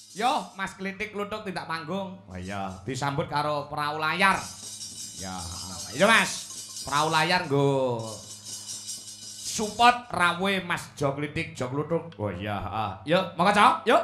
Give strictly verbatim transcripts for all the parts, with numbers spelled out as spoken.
Yo, Mas Klitik Kluthuk tindak panggung. Oh iya, disambut karo perahu layar. Ya, iya Mas. Perahu layar nggo support rawuhe Mas Jo Klitik Jo Kluthuk. Oh iya, heeh. Yuk, monggo Cok, yuk.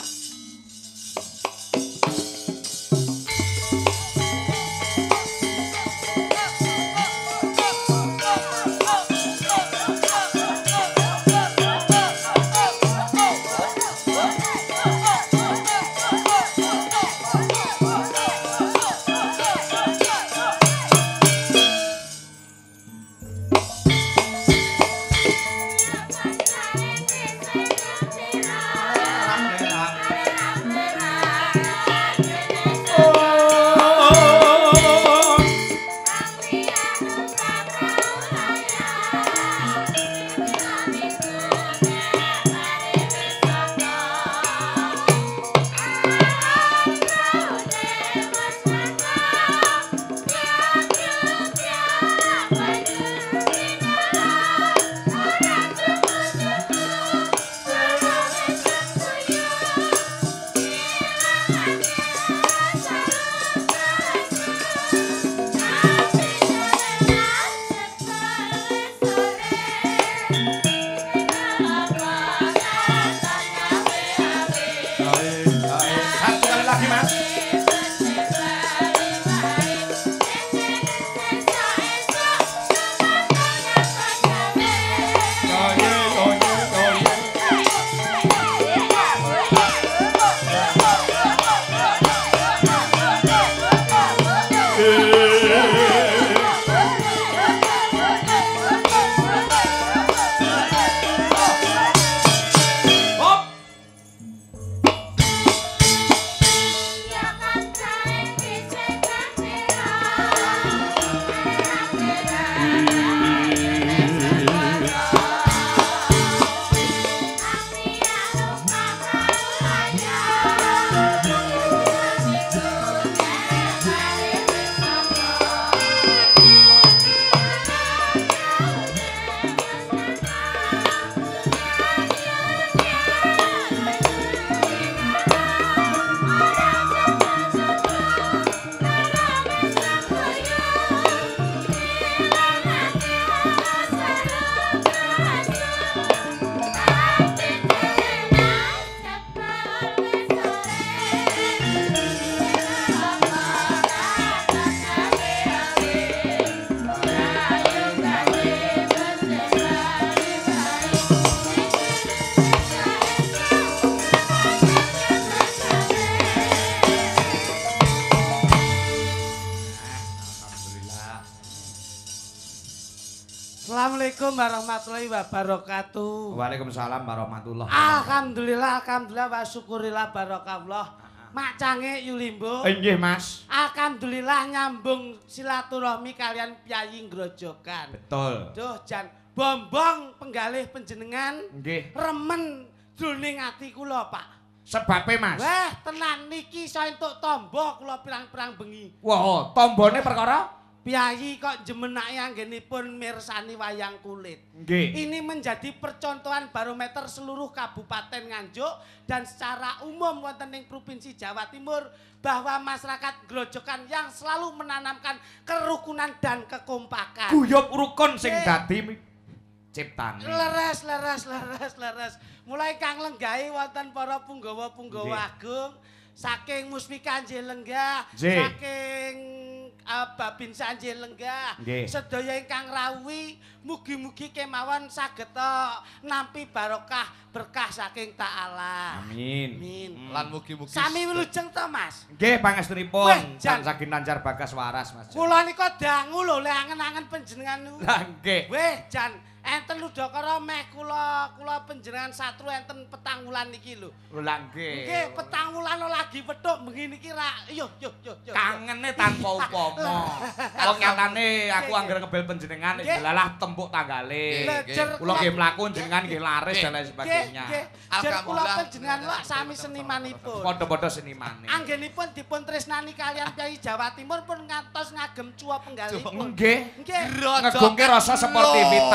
Assalamualaikum warahmatullahi wabarakatuh. Waalaikumsalam warahmatullahi Alhamdulillah, alhamdulillah wa syukurillah barakallah. Mak Cange Yulimbo. Inggih, Mas. Alhamdulillah nyambung silaturahmi kalian Piyayi Grojogan. Betul. Duh jan bombong penggalih panjenengan. Nggih. Remen jroning ati kula, Pak. Sebabe, Mas. Wah, tenan niki iso entuk tombo kula pirang-pirang bengi. Wah, tombone perkara Piyayi kok jemenake anggenipun mirsani wayang kulit. nggih. Ini menjadi percontohan barometer seluruh Kabupaten Nganjuk dan secara umum wonten ing Provinsi Jawa Timur bahwa masyarakat Grojogan yang selalu menanamkan kerukunan dan kekompakan. Guyub rukun sing Nggih. dadi ciptane. Leres, leres, leres, leres. Mulai kang lenggahi wonten para punggawa-punggawa Nggih. agung saking Musmika Nggih Lenggah, Nggih. saking uh, Babinsa Nggih Lenggah, Nggih. sedaya ingkang rawuhi mugi-mugi kemawon saged nampi barokah berkah saking Ta'ala. Amin. Amin. Lan mugi-mugi Sami wilujeng to, Mas. Nggih, Weh, pangestunipun Jan. Sang Saged Nanjar Bagas Waras, Mas. Kula nika dangu lho le angen-angen panjenengan niku. Lah nggih. Weh, Jan, enten Ludakara meh kula kula panjenengan satru enten petang wulan niki lho. Lah nggih. Nggih, petang wulan lagi petuk bengi niki ra. Yo yo yo yo. Kangene tanpa upama. Wong nyatane aku Nggih, anggere ngebel panjenengan Nggih. delalah tempuk tanggale. Nggih, Jer Kula nggih mlaku jenengan nggih laris dan lain Nggih, sebagainya. nggih. Jer kula Alhamdulillah. panjenengan lak sami senimanipun. Padha-padha senimane. Anggenipun dipun tresnani kalian Piyayi Jawa Timur pun ngantos ngagem cuwa penggalipun. Nggih. Nggih. Ngegungke rasa sportivitas. Oh,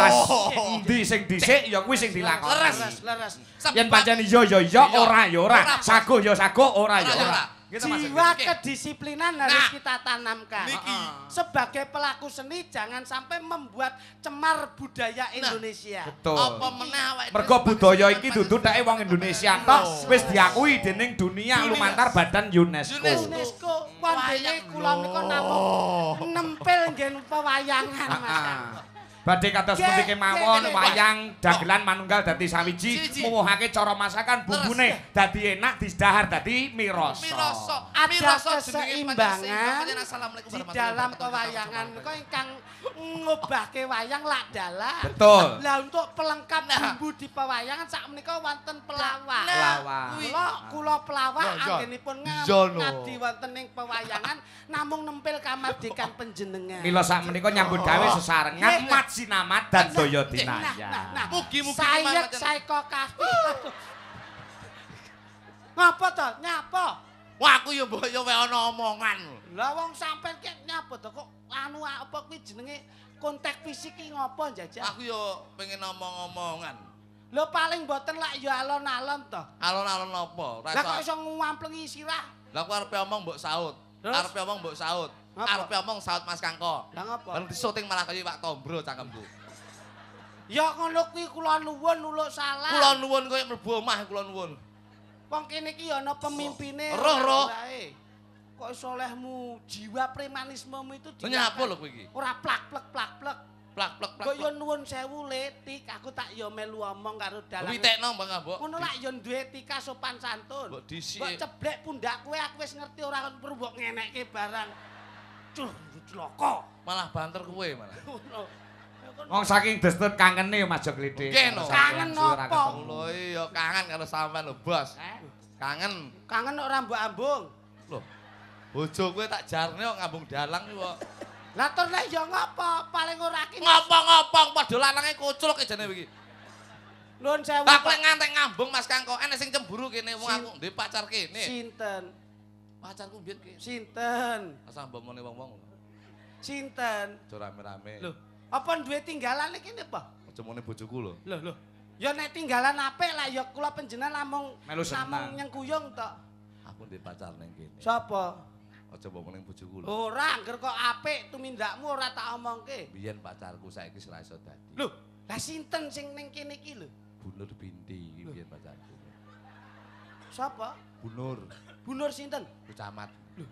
Endi sing dhisik ya kuwi sing dilakoni. Leres, leres. Yen pancen iya ya iya, ora ya ora. Saguh ya saguh, ora ya ora. Gitu Mas. Jiwa kedisiplinan harus Nah, kita tanamkan. niki. Sebagai pelaku seni jangan sampai membuat cemar budaya Indonesia. Betul. Apa meneh awake dhewe Mergo sebagai budaya seniman iki pancen- dudu teke wong Indonesia tok wis diakui dening dunia lumantar badan UNESCO. UNESCO. UNESCO wandene kula menika namung nempel nggen pewayangan Mas. Heeh. Badhe kados Ge- pundi kemawon ge- wayang dagelan manunggal dadi sawiji Siji. muwuhake cara masakan bumbune dadi enak disdahar dadi miroso. Miroso. Ada Miroso jenenge keseimbangan pancen Assalamualaikum di warahmatullahi dalam wabarakatuh. pewayangan menika ingkang ngubahke wayang lak dalan. Betul. Lah untuk pelengkap Nah. bumbu di pewayangan sak menika wonten pelawak. Nah, Pelawak. kuwi. Kula kula pelawak Lah, iya. anggenipun Iya, no. ngabdi wonten ing pewayangan namung nempel kamardikan panjenengan. Mila sak menika nyambut gawe sesarengan Nggih. mat sinamat dan daya Nah, dinaya. nah, nah. Mugi-mugi Sayek kemawon. saiko kafi. Ngapa to? Nyapa? Wah, aku ya mbok ya wae ana omongan. Lah wong sampean ki nyapa to kok anu apa kuwi jenenge kontak fisik ki ngopo njajal? Aku ya pengen omong-omongan. Lho paling mboten lak ya alon-alon to. Alon-alon apa? Ora Lah kok iso. iso nguamplengi sirah? Lah aku arepe omong mbok saut. Terus? Arepe omong mbok saut. Ngapa? Arepe omong saut Mas Kangko. Lah ngapa? Bareng disyuting malah kaya Pak Tombro cangkemku. Ya ngono kuwi kula nuwun nuluk salah. Kula nuwun koyo mlebu omah kula nuwun. Wong kene iki ana pemimpine. Roh, roh. Ora kok iso olehmu jiwa premanismemu itu Lho nyapa lho kowe iki? Ora plak-plek plak-plek. Plak plak plak. Kok yo nuwun sewu letik, aku tak yo melu omong karo dalang. Witekno Mbak Mbok. Ngono lak yo duwe etika sopan santun. Mbok dhisik. Mbok ceblek pundak kowe aku wis ngerti ora perlu mbok ngenekke barang. Cuh, celaka. Malah banter kowe malah. Wong saking destut kangene Mas Jokliti. Nggih, no. Kangen napa? Lho iya kangen karo sampean lho, Bos. Eh, Kangen. kangen ora mbok ambung. Lho. Bojo kowe tak jarne kok ngambung dalang iki kok. Lah tur lek yo ngopo? Paling ora ki. Ngopong-ngopong padha lanange kuculuk jane iki. Nuwun sewu. Lah kowe Pak. ngantek ngambung Mas Kangko, enek sing cemburu kene wong Sin- aku ndek pacar kene. Sinten? Pacarku mbiyen ki. Sinten? Asal mbomone wong-wong. Sinten? Aja rame-rame. Lho, apa duwe tinggalan iki napa? Aja mune bojoku lho. Lho, lho. Ya nek tinggalan apik lah ya kula panjenengan namung Melu seneng. namung nyengkuyung tok. Aku ndek pacar ning kene. Sapa? Aja mbomone bojoku lho. Ora, angger kok apik tumindakmu ora tak omongke. Biyen pacarku saiki wis ora iso dadi. Lho, lah sinten sing ning kene iki lho? Bunur Binti iki biyen pacarku. Sapa? Bunur, Bunur sinten? ku camat.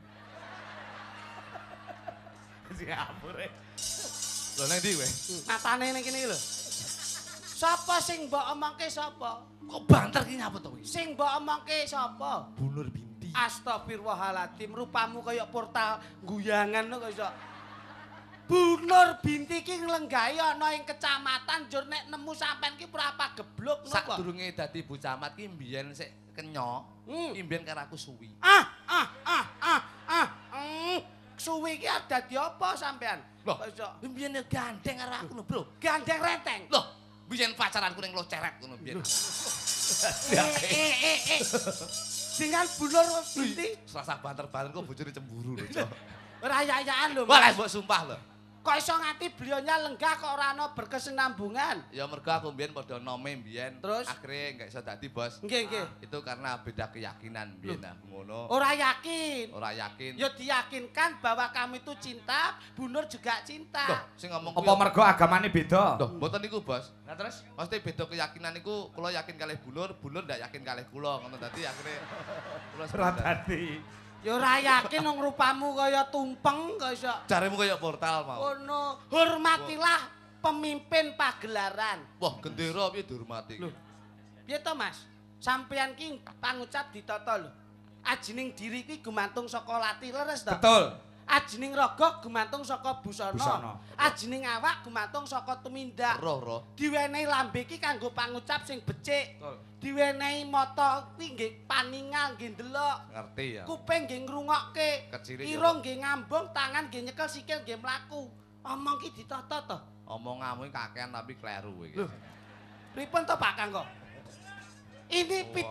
Siapure. Lho nang ndi kowe? Matane ning kene iki lho. Sapa sing mbok omongke sapa? Kok banter ki ngapa to kowe? Sing mbok omongke sapa? Bunur Binti. Astagfirullahaladzim, rupamu kaya portal guyangan lho kok iso. Bunur Binti ki nglenggahi ana ing kecamatan jur nek nemu sampean ki ora apa geblok ngono kok. Sadurunge dadi Bu Camat ki mbiyen sik kenya, Hmm. ki mbiyen karo aku suwi. Ah, ah, ah, ah, ah. Mm. Suwi ki dadi apa sampean? Loh, Kok iso mbiyen ya gandeng karo aku lho, Bro. gandeng renteng. Loh, mbiyen pacaranku ning Loceret ngono mbiyen. Eh, eh, eh, eh. Dengan Bunur Binti Selasa banter-banter kok bojone cemburu lho, Cok. raya-rayaan lho. Wah, Mas. mbok sumpah lho. Kok iso nganti beliaunya lenggah kok ora ana berkesinambungan? Ya mergo aku mbiyen padha nome mbiyen. Terus? Akhire enggak iso dadi, Bos. Nggih, nggih. Itu karena beda keyakinan mbiyen nah ngono. Ora yakin. Ora yakin. Ya diyakinkan bahwa kamu itu cinta, Bunur juga Loh, cinta. sing ngomong Apa mergo agamane beda? Loh, mboten niku, Bos. Lah terus Mesti beda keyakinan niku kula yakin kalih Bunur, Bunur ndak yakin kalih kula. Ngono dadi akhire kula ora sepakat. dadi. Ya ora yakin wong rupamu kaya tumpeng kok iso. Jaremu kaya portal mau. Ngono, hormatilah pemimpin pagelaran. Wah, gendera piye dihormati iki? Loh. Piye to, Mas? Sampeyan ki pangucap ditata lho. Ajining diri ki gumantung saka lati leres to? Betul. Ajining raga gumantung saka busana. Busana. Ajining awak gumantung saka tumindak. Roh-roh. Diwenehi lambe ki kanggo pangucap sing becik. Betul. Diwenehi mata kuwi nggih paningal nggih ndelok. Ngerti ya. Kuping nggih ngrungokke. Kecile Irung nggih ngambung, tangan nggih nyekel, sikil nggih mlaku. Omong ki ditata to. Omonganmu iki kakean tapi kleru iki. Loh. Pripun to Pak Kanggo? Ini pitutur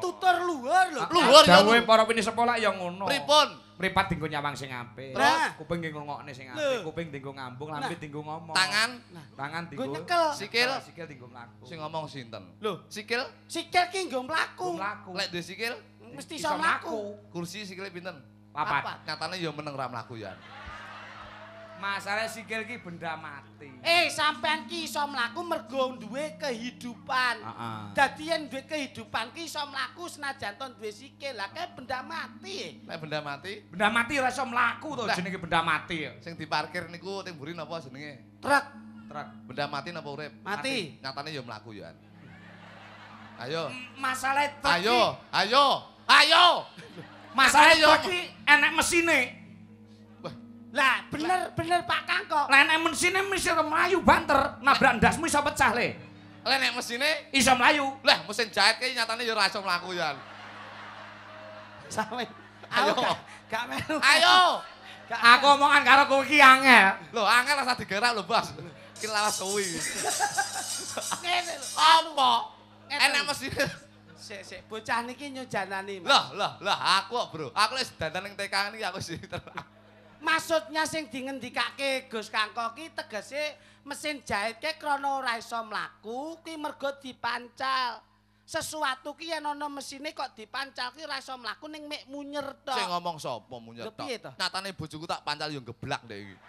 luhur lho. Luhur ya. Dawuhe para pinisepola ya ngono. Pripun? Mripat dinggo nyawang sing apik. Nah. Kuping dinggo ngrungokne sing apik, kuping dinggo ngambung, lambe dinggo ngomong. Tangan, tangan Nggo dinggo nyekel. sikil. sikil dinggo mlaku. Sing ngomong sinten? Lho, Sikil, sikil ki nggo mlaku. mlaku. lek duwe sikil, Mesti iso mlaku. kursi sikile pinten? Papat. Nyatane ya meneng ra mlaku ya. Masalah sikil ki benda mati. Eh, sampean ki iso mlaku mergo duwe kehidupan. Heeh. Dadi yen duwe kehidupan ki iso mlaku senajan to duwe sikil. Lah kae benda mati. Nek benda mati, Benda mati ora iso mlaku to Lah. jenenge benda mati. sing diparkir niku teng mburi napa jenenge? Truk Truk. Benda mati napa urip? mati. Nyatane ya mlaku ya. Ayo. Masalah truk Ayo, ayo, ayo. Masalah Ayo. truk ki enek mesine. Lah, bener-bener Pak Kangkok. Lah enek mesine mesti mlayu banter, nabrak ndasmu iso pecah le. Lah nek mesine, Iso mlayu. lah mesin jahit ki nyatane ya ora iso mlaku ya. Sampe Ayo. Aku gak- Gak melu. Ayo. Gak- Aku omongan karo kowe ki angel. Lho, angel rasa digerak lho, Bos. Ki lawas kuwi. Ngene lho. Apa? Ngeten. Enek mesine. Sik sik bocah niki nyujanani. Mas. Lah, lah, lah aku kok, Bro. Aku wis dandan ning T K niki aku sih. Maksudnya sing dingendikake Gus Kangkok ki tegese mesin jahit ke krana ora iso mlaku ki mergo dipancal. Sesuatu ki yen ana mesine kok dipancal ki ora iso mlaku ning mek munyer tok. Sing ngomong sapa munyer Lho, tok. piye to? Nyatane bojoku tak pancal yo geblak ndek iki.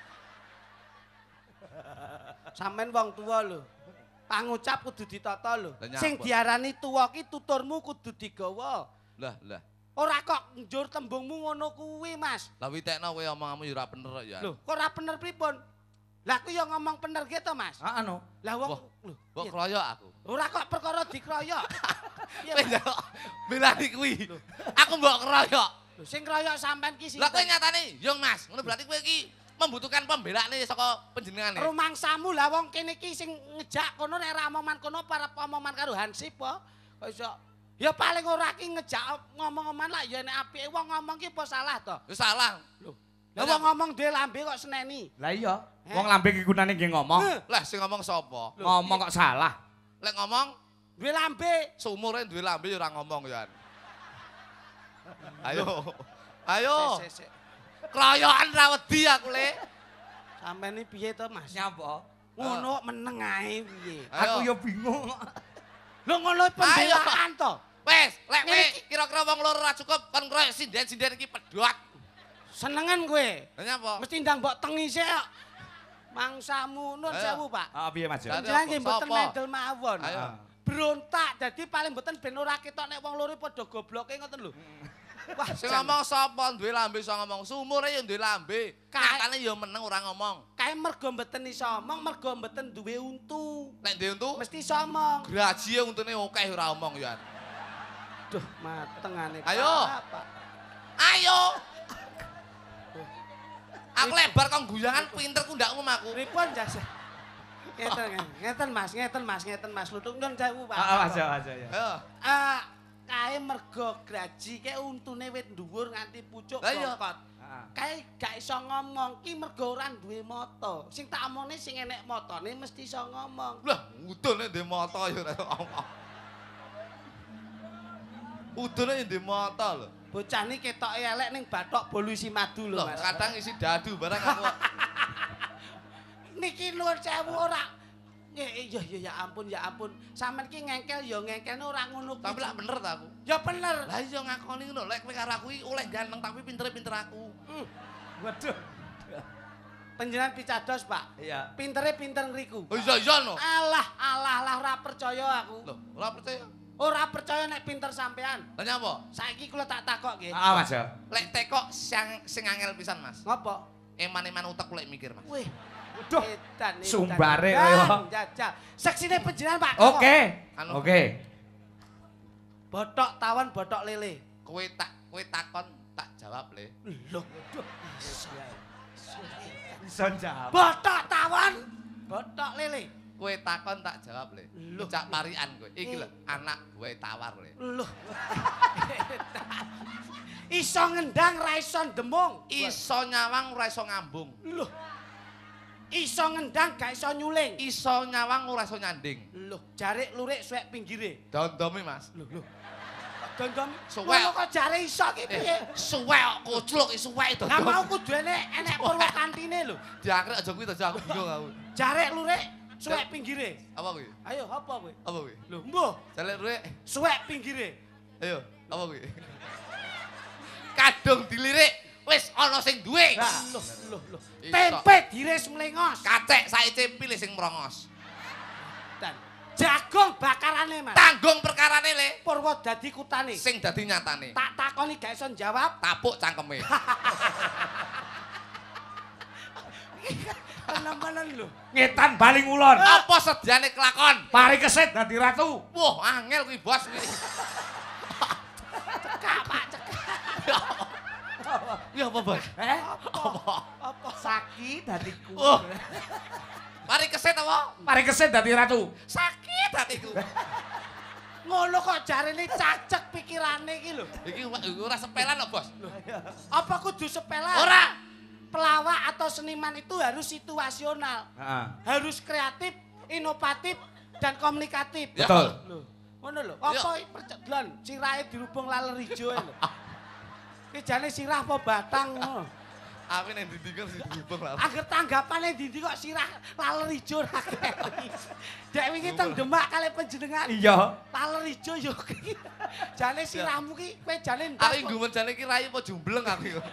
Sampeyan wong tuwa lho. Pangucap kudu ditata lho. Lah, nyapa? Sing diarani tuwa ki tuturmu kudu digawa. Lah, lah. Ora kok njur tembungmu ngono kuwi, Mas. Lah witekno kowe omonganmu yo ora bener kok ya. Lho, kok ora bener pripun? Lah aku yo ngomong bener gitu, Mas. Heeh no. Lah wong Wah, lho, Mbok piye? kroyok aku. Ora kok perkara dikroyok. Iya, Kowe Mas. njaluk belani kuwi. Aku mbok kroyok. Lho, sing kroyok sampean ki Lah kowe sinten? nyatane, yo Mas, ngono berarti kowe iki membutuhkan pembelane saka panjenengane. Rumangsamu lah wong kene iki sing ngejak kono nek ra omongan kono para omongan karo Hansip po. Kok iso ya paling ora ki ngejak ngomong-ngomongan lah ya nek apike wong ngomong ki apa salah to? Wis salah. Lho, lah wong ngomong dhewe lambe kok seneni. Lah iya, Eh? wong lambe ki gunane nggih ngomong. Heh. Lah sing ngomong sapa? Lho, Ngomong kok salah. Lek ngomong Duwe lambe. seumure duwe lambe yo ora ngomong ya. Ayo. Ayo. Sik, sik, sik. Kroyokan ra wedi aku, Le. Sampeyan iki piye to, Mas? Nyapa? Ngono meneng ae piye? Ayo. Aku yo bingung. Lho ngono pembelaan to. Wes, lek kowe Ngene iki- kira-kira wong loro ora cukup kon kroyok sinden-sinden iki pedhot. Senengen kowe. Lah nyapa? Mesti ndang mbok tengi sik kok. Mangsamu nun Ayo. sewu, Pak. Ah piye Mas? Jadi Panjenengan apa? nggih mboten Sapa? medel mawon. Ayo. Berontak dadi paling mboten ben ora ketok nek wong loro padha gobloke ngoten lho. Wah, Sing jan- ngomong sapa duwe lambe iso ngomong seumure yo duwe lambe. Kae- Nyatane yo meneng ora ngomong. kae mergo mboten iso omong, mergo mboten duwe untu. Nek duwe untu Mesti iso omong. graji untune akeh ora omong ya. Duh, matengane. Ayo. Pak. Ayo. Aku lebar kok guyangan pinter ku ndak umum aku. Pripun jasa? Ngeten, ngeten Mas, ngeten Mas, ngeten Mas. Lutung nun sewu, Pak. Ah aja aja ya. Ayo. Ah, kae mergo graji kae untune wit dhuwur nganti pucuk Lah iya. bongkot. Heeh. Kae gak iso ngomong ki mergo ora duwe mata. Sing tak omongne sing enek matane mesti iso ngomong. Lah, udune ndek mata yo ora ngomong. Udune ndek mata lho. Bocah ni ketoke elek ning bathok bolu isi madu lho, Loh, Mas. kadang isi dadu barang aku. Niki nuwun sewu ora. Nggih, iya iya ya ampun ya ampun. Sampeyan ki ngengkel ya ngengkelne ora ngono kuwi. Tapi lak bener ta aku. Ya bener. Lah iya ngakoni ngono, lek kowe karo aku iki oleh ganteng tapi pintere-pinter aku. Hmm. Waduh. Panjenengan picados, Pak. Iya. Pintere pinter ngriku. Oh iya iya no. Alah, alah, alah ora percaya aku. Loh, ora percaya. Ora percaya nek pinter sampean. Lah nyapa? Saiki kula tak takok nggih. Ah Mas ya. Lek tekok sing sing angel pisan, Mas. Ngopo? Eman-eman utek lek mikir, Mas. Wih, Waduh. edan edan. Sumbare Edan, kaya. Jajal. Seksine panjenengan, Pak. Oke. Anu. Oke. Botok tawon, botok lele. Kowe tak kowe takon tak jawab, Le. Lho. Iso jawab. Botok tawon, botok lele. Kowe takon tak jawab, Le. Loh. Cak parian kowe. Iki lho, anak buah tawar, Le. Lho. Iso ngendang ra iso demung. Iso nyawang ora iso ngambung. Lho. Iso ngendang gak iso nyuling. Iso nyawang ora iso nyanding. Lho, jarik lurik suwek pinggire. Dondomi, Mas. Lho, lho. Dondom. Suwek. Ngono kok jare iso ki piye? Suwek kok kucluk suwek Lah dodom. mau kudu enek enek provokantine lho. Diangkrek aja kuwi to aku bingung aku. Jare lurik suwek pinggire. Apa kuwi? Ayo apa kowe? Apa kuwi? Lho, mbuh. Jalek rek. Suwek pinggire. Ayo, apa kuwi? Kadung dilirik wis ana sing duwe. Loh, loh, loh. Iso. Tempe diris mlengos. Kacek saiki pilih sing merongos. Dan jagung bakarane, Mas. Tanggung perkarane le Purwo dadi kutane. sing dadi nyatane. Tak takoni gak iso jawab. Tapuk cangkeme. Tenan-tenan lho. Ngetan baling ulon. Apa sediane kelakon? Pari kesit dadi ratu. Wah, angel kuwi bos kuwi. Cekak, Pak, cekak. Ya apa, Bos? Eh? Apa? Apa? Sakit hatiku. Oh. Mari keset apa? Pari kesit dadi ratu. Sakit hatiku. Ngono kok jarene cacek pikirane iki lho. Iki ora sepelan kok, Bos. Apa kudu sepelan? Ora. Pelawak atau seniman itu harus situasional. Heeh. Harus kreatif, inovatif, dan komunikatif. Ya. Betul. Loh, ngono lho. Apa percedlan sirahe dirubung laler ijo lho. Ki jane sirah apa batang ngono. Aku ning ndi kok dihubung lah. Angger tanggapane ndi kok sirah laler ijo ra keri. Dek wingi teng Demak kali panjenengan. Iya. Laler ijo yo. Jane sirahmu ki kowe jane Aku nggumen jane iki rai apa jumbleng aku iki.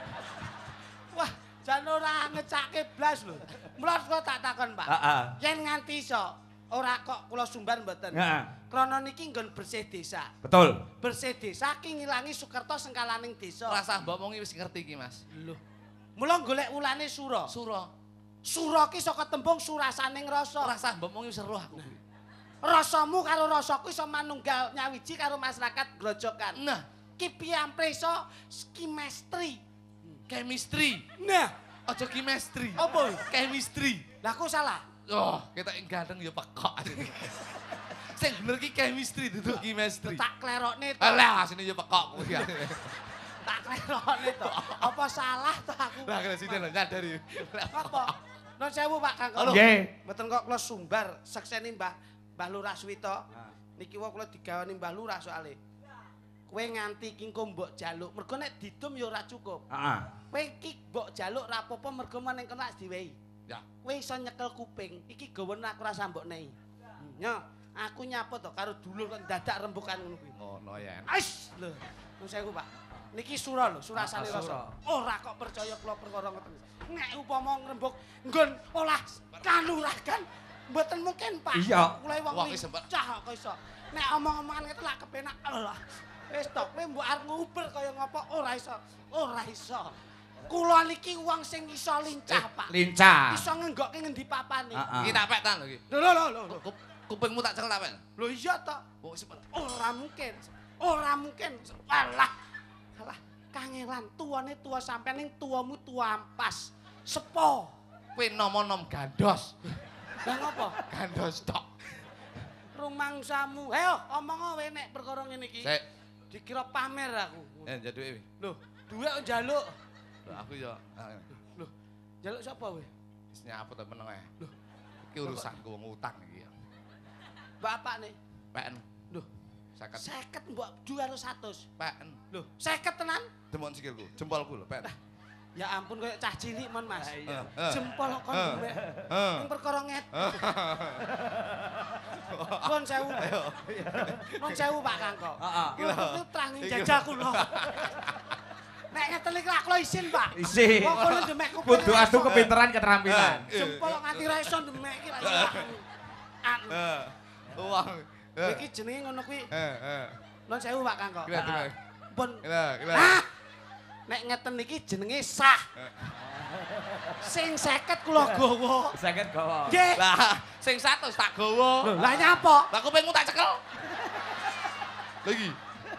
wah, jan ora ngecake blas lho. Mula kok tak takon, Pak. Heeh. Yen nganti iso ora kok kula sumbar mboten. Heeh. Krana niki nggon bersih desa. Betul. Bersih desa ki ngilangi Sukerto sengkalaning desa. Ora sah mbok omongi wis ngerti iki, Mas. Lho. Mula golek ulane sura. Sura. Sura ki saka tembung surasaning rasa. Ora sah mbok omongi wis eruh aku kuwi. Rasamu karo rasaku iso manunggal nyawiji karo masyarakat grojokan. Nah, Ki piampre iso chemistry. chemistry. Nah, Aja chemistry. apa? Chemistry. Lah aku salah. Oh, kita yang ganteng ya pekok. Sing bener ki chemistry duduk chemistry. Tak klerokne to. Alah, sini ya pekok kuwi. Tak klerokne to. Apa salah to aku? Lah kene sini lho nyadari. Apa? Nun sewu Pak Kang. Halo. Nggih. Mboten kok kula sumbar sekseni Mbah Mbah Lurah Swita. Niki wae kula digawani Mbah Lurah soalé. Kowe nganti ki engko mbok jaluk, mergo nek didum ya ora cukup. Heeh. Kowe iki mbok jaluk ra apa-apa mergo meneng kena diwehi. Ya. Kowe iso nyekel kuping, iki gawen aku ora sambok nehi. Nyo, aku nyapa to karo dulur kok dadak rembukan ngono kuwi. Ngono ya. Ais, lho. Nuwun sewu, Pak. Niki sura lho, surasane Ah, rasa. sura. Ora kok percaya kula perkara ngoten. Nek upama ngrembug nggon olah kanuragan mboten mungkin, Pak. Iya. Kula wong Wong iki sempet. cah kok iso. Nek omong-omongan ngene lak kepenak. Allah. Wis to, kowe mbok arep nguber kaya ngapa ora iso. Ora iso. Kula niki wong sing iso lincah, Eh, Pak. Lincah. Iso ngenggokke ngendi papane. Heeh. Iki tak pek tan lho iki. Lho lho lho lho. Kup- Kupingmu tak cekel tak pek. Lho iya to. Oh, sempet. Ora mungkin. Ora mungkin. Alah. Alah, kangelan tuane tua sampean ning tuamu tua ampas. Sepo. Kowe nom-nom gandos. Lah ngopo? Gandos tok. Rumangsamu. Ayo omong wae nek perkara ngene iki. Sik, Dikira pamer aku. eh jaduke. Lho, duwe kok njaluk. Lho aku yo Lho, njaluk sapa kowe? wis nyaput to meneng ae. Lho, Iki urusanku wong utang iki ya. bapak nih. Peken. Lho, Saket. seket mbok du karo seratus. Peken. Lho, seket tenan? Demon sikilku, jempolku lho, peken. Ya ampun koyo cah cilik mon, Mas. Iya. Eh. Jempol kok Eh. mbek. Eh. Ning perkara nget. Nuwun sewu. Nuwun sewu Pak Kangko. Heeh. Kula kudu trangi jajah kula. Nek ngeten iki lak kula isin, Pak. Isi. Wong kono demek kuping. Kudu adu kepinteran keterampilan. Jempol kok nganti ra iso demek iki lak. Anu. Eh. Uang. Eh. Iki jenenge ngono kuwi. Eh, eh. Nuwun sewu Pak Kangko. Gila, gila. Pun. Gila, gila. Ah! Nek ngeten iki jenenge sah. Sing seket kula gawa. Sakit gawa. Nggih. Lah, sing satu tak gawa. Lho, lah nyapa? Lah kupingmu tak cekel. Lagi.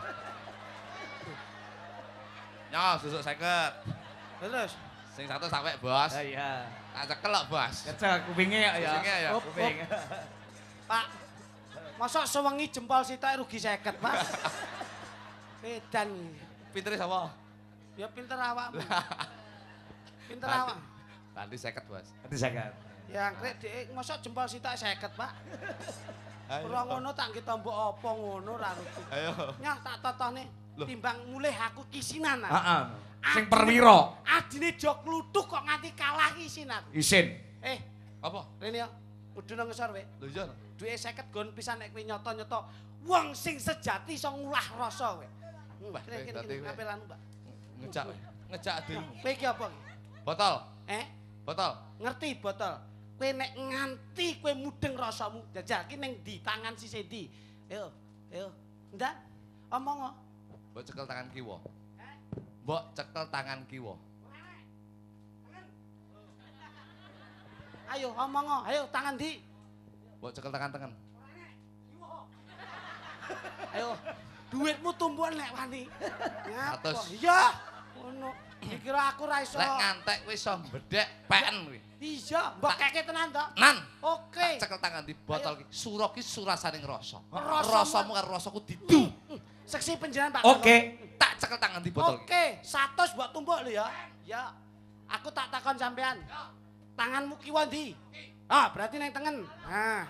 Nyo, susuk seket. Terus. Sing satu sampai bos. Ah, iya. Tak cekel lho, bos. Kecel kupingnya ya. Kupingnya ya. Up, Kuping. Pak, mosok sewengi jempol sitok rugi seket, Pak. Edan. Pintere sapa? Ya pinter awakmu. Pinter awak. Tadi seket, bos. Nanti sakit. Ya angkrek dhek mosok jempol sitok seket, Pak. Ora ngono tak kita mbok apa ngono ra ngerti. Ayo. Nyah tak totone. timbang mulih aku kisinan. Heeh. Sing perwira. Adine jo kluthuk kok nganti kalah isin aku. Isin. Eh, Apa? rene yo. Kudu nang ngesor we. Lho iya. Duwe seket gon pisan nek kowe nyoto-nyoto wong sing sejati iso ngulah rasa kowe. Mbah, Kene kene berarti kowe- kapelan, Mbak. Ngejak. Ngejak adikmu. Kowe iki apa? iki? Botol. Eh, Botol. ngerti botol. Kowe nek nganti kowe mudeng rasamu, jajal ki ning di tangan si Sendi. Ayo, ayo. Ndak? Omong. Mbok cekel tangan kiwa. Mbok cekel tangan kiwa. Ayo omong, ayo tangan di. Mbok cekel tangan tengen. Ayo. Duitmu tumbuhan nek wani. Ngapa? Atus. Iya. Ngono. Dikira aku ra iso. Lek ngantek wis iso bedhek peken kuwi. Iya, mbok keke tenan to? Nan. Oke. Tak cekel tangan di botol ki. Sura ki surasaning rasa. Rasamu- Rasamu karo rasaku didu. Seksi penjenengan Pak. Oke. Tak cekel tangan di botol ki. Oke, seratus buat tumbuk lho ya. Ya. Aku tak takon sampean. Tanganmu kiwa ndi? Ah, berarti nang tengen. Nah.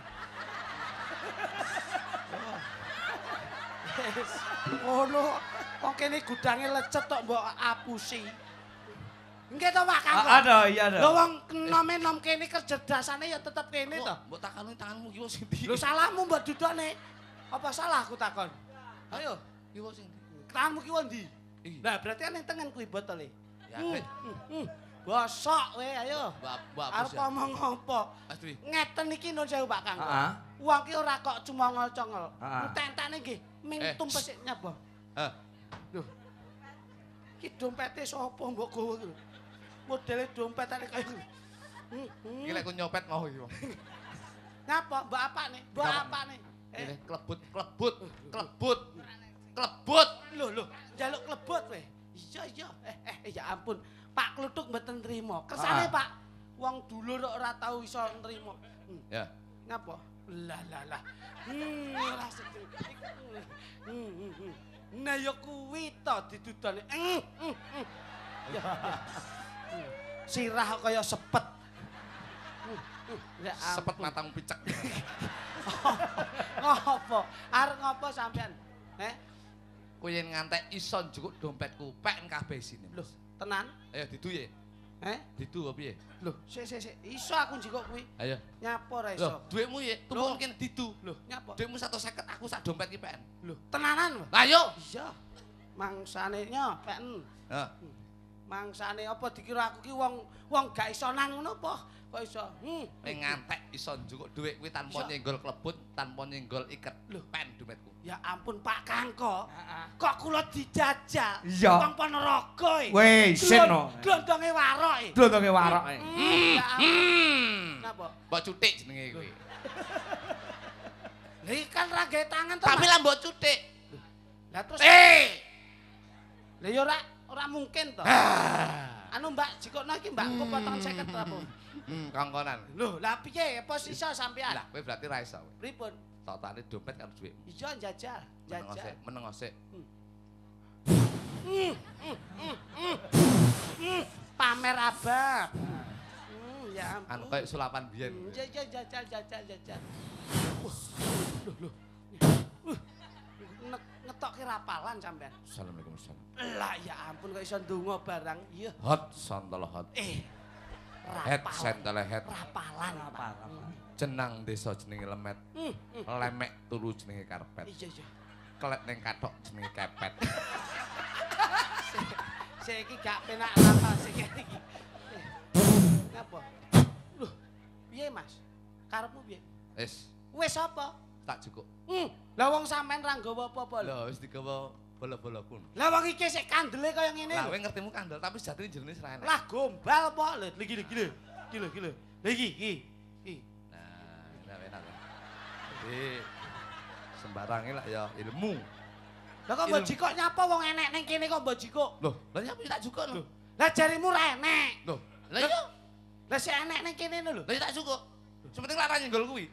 Yes. Ngono. Kok kene gudange lecet tok mbok apusi. Nggih to Pak Kang? Ada, iya ada. Lho wong nome nom kene kecerdasane ya tetep kene to. Mbok takoni tanganmu kiwa sing ndi? Lho salahmu mbok dudukne. Apa salah aku takon? Ayo, Kiwa sing ndi? tanganmu kiwa ndi? Iki. Nah, berarti kan ning tengen kuwi botole. Ya, Hmm, weh. hmm, hmm. Bosok we ayo. Mbak mbak Arep ngomong apa? Mas Dwi. Ngeten iki nun sewu Pak Kang. Heeh. Wong ki ora kok cuma ngol-congol. Heeh. Entek-entekne nggih ming Eh, tumpes nyapa. Heh. Lho. Ki dompete sapa mbok gowo iki lho. Modele dompetane kaya ngono. Hmm, hmm. Iki lek ku nyopet mau iki. Ngapa? Mbok apane? Mbok Ngapa? apane? Eh, Ini klebut, klebut, klebut, klebut. lho lho, njaluk klebut we. Iya iya. Eh eh ya ampun. Pak Kluthuk mboten nrimo. Kersane Ah. Pak, wong dulur kok ora tau iso nrimo. Hmm. Ya. Ngapa? Lah lah lah. Hmm, ora sedeng. Hmm, hmm, hmm. Nah ya kuwi to didudone. Hmm, hmm, hmm. Ya, ya. Hmm. Sirah kok kaya sepet. Hmm, hmm. Ya Sepet ampun. matamu picek. Ngopo? Arep ngopo sampean? Eh? Kowe yen ngantek iso njukuk dompetku, peken kabeh isine. Lho, tenan? Ayo didu ye. Eh? Didu apa piye? Lho, sik sik sik. Iso aku njikok kuwi. Ayo. Nyapa ora Loh, iso? dhuwitmu ye, tumpuk kene didu. Lho, nyapa? Dhuwitmu seratus lima puluh, aku sak dompet ki peken. Lho, tenanan. Lah yo. Iya. Mangsane nyo, peken. Heeh. Mangsane apa dikira aku ki wong wong gak isonan ngono apa? Kok iso? Hmm. Kowe ngantek iso njukuk dhuwit kuwi tanpa Iso. nyenggol klebut, tanpa nyenggol iket. Lho. Pen dompetku. Ya ampun Pak Kangko. Kok kula dijajal? Iya. Wong Ponorogo iki. Weh, isin no. Glondonge warok iki. Dodonge warok. e. Hmm, ya ampun. Hmm. Napa? Mbok cutik jenenge kuwi. Lah iki kan ra gawe tangan to. Tapi Mas. lah mbok cutik. Lah terus Eh. Lah ya ora ora mungkin to. Ah. Anu Mbak jikokno iki Mbakku potongan seket ta apa? Hmm, kongkonan. Lho, lah piye apa sisa sampean? Lah, kowe berarti ra iso. Pripun? Totale dompet karo dhuwit. Iya jajal, Meneng jajal. sik, meneng sik. Hmm, hmm, hmm, hmm. Hmm, pamer abab. Hmm, ya Anu ampun. koyo sulapan biyen. Hmm, ja- ja- jajal, jajal, jajal. Wah, Loh, loh. Uh, nge- Ngetokke rapalan sampean. Assalamualaikum salam. Lah ya ampun kok iso ndonga barang. Iya. Hot santala hot. Eh. Head Rapalan. sentele head. Rapalan apa? Jenang desa jenenge lemet. Hmm, hmm. Lemek turu jenenge karpet. Iya, iya. Kelek ning kathok jenenge kepet. Saya iki gak penak apa sih iki. Eh, Ngapa? Loh, piye Mas? Karepmu piye? Wis, Wis apa? tak cukup. Hmm, lah wong sampean ra nggawa apa-apa lho. Lho, wis digawa bola-bolaku. Lah wong iki sik kandele kaya ngene Lah lho. kowe ngertimu kandel tapi sejatine jenenge ora enak. Lah gombal apa lho? Iki lho, iki lho. Iki lho, iki lho. Lah iki, iki. Iki. Nah, enak enak. Jadi sembarange lah ya ilmu. Lah kok mbok jikok nyapa wong enek ning kene kok mbok jikok? Loh, lah nyapa tak cukup lho. Lah jarimu ra enek. Loh, lah iya. Lah sik enek ning kene lho. Lah tak cukup. Sepenting larang nyenggol kuwi.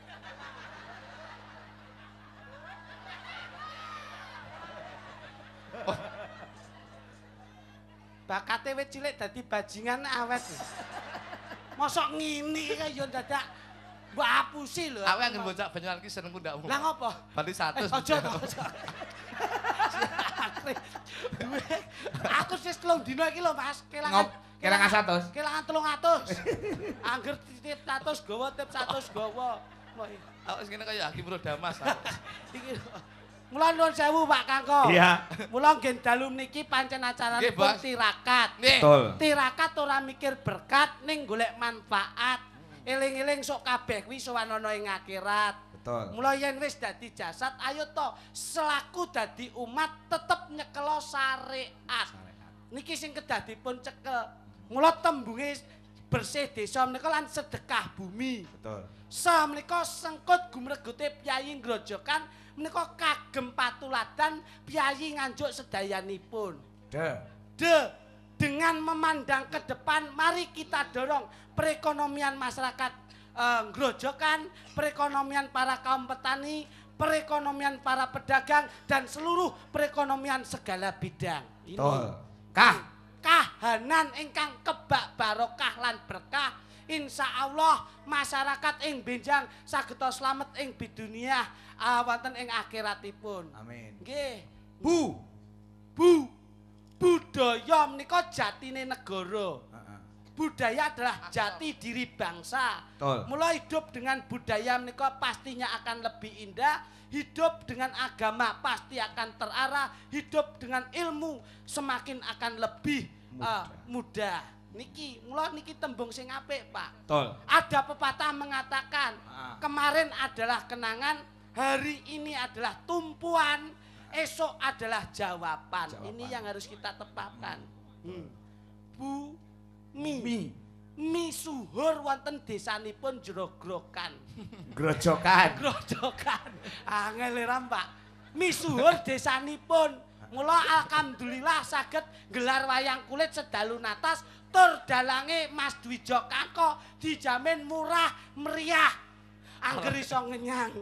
Bakate wit cilik dadi bajingan awet. Mosok ngini kaya dadak mbok apusi lho. Aku angen bocah Banyuwangi ki senengku ndakmu. Lah ngopo? Bali Eh, seratus. aja to, aja. Duwe. Aku wis telung dina iki lho, Mas. Kelangan kelangan seratus. Kelangan telung atus. Angger tip seratus gawa, tip seratus gawa. Aku wis ngene kaya Hakim Rodamas. Iki Mula nuwun sewu Pak Kangko. Iya. Mula nggih dalu niki pancen acaranipun tirakat. Betul. Tirakat ora mikir berkat ning golek manfaat. Eling-eling sok kabeh kuwi sowan ana ing akhirat. Betul. Mula yen wis dadi jasad, ayo to selaku dadi umat tetep nyekelo syariat. Niki sing kedadipun cekel. Mula tembunge bersih desa menika lan sedekah bumi. Betul. Samenika sengkut gumregute Pyayi Grojokan menika kagem patuladan Pyayi Nganjuk sedayanipun. De. De, dengan memandang ke depan, mari kita dorong perekonomian masyarakat eh, Grojokan, perekonomian para kaum petani, perekonomian para pedagang, dan seluruh perekonomian segala bidang. Ini. Betul. Kah? Kahanan ingkang kebak barokah lan berkah. Insya Allah masyarakat ing benjang sageta slamet ing bidunia uh, wonten ing akhiratipun. Amin. Nggih. Bu. Bu. Budaya menika jatine negara. Budaya adalah jati diri bangsa. Betul. Mulai hidup dengan budaya menika pastinya akan lebih indah. Hidup dengan agama pasti akan terarah. Hidup dengan ilmu semakin akan lebih mudah. Uh, mudah. Niki, mula niki tembung sing apik, Pak. Betul. Ada pepatah mengatakan, ah. kemarin adalah kenangan, hari ini adalah tumpuan, esok adalah jawaban. Jawaban. Ini yang harus kita tepatkan. Hmm. Bu mi. Mi. Mi suhur wonten desanipun Grojokan. Grojokan. Grojokan. Angel ram, Pak. Mi suhur desanipun. Mula alhamdulillah saged gelar wayang kulit sedalu natas tur dalange Mas Dwijo Kangko dijamin murah meriah. Angger iso ngenyang.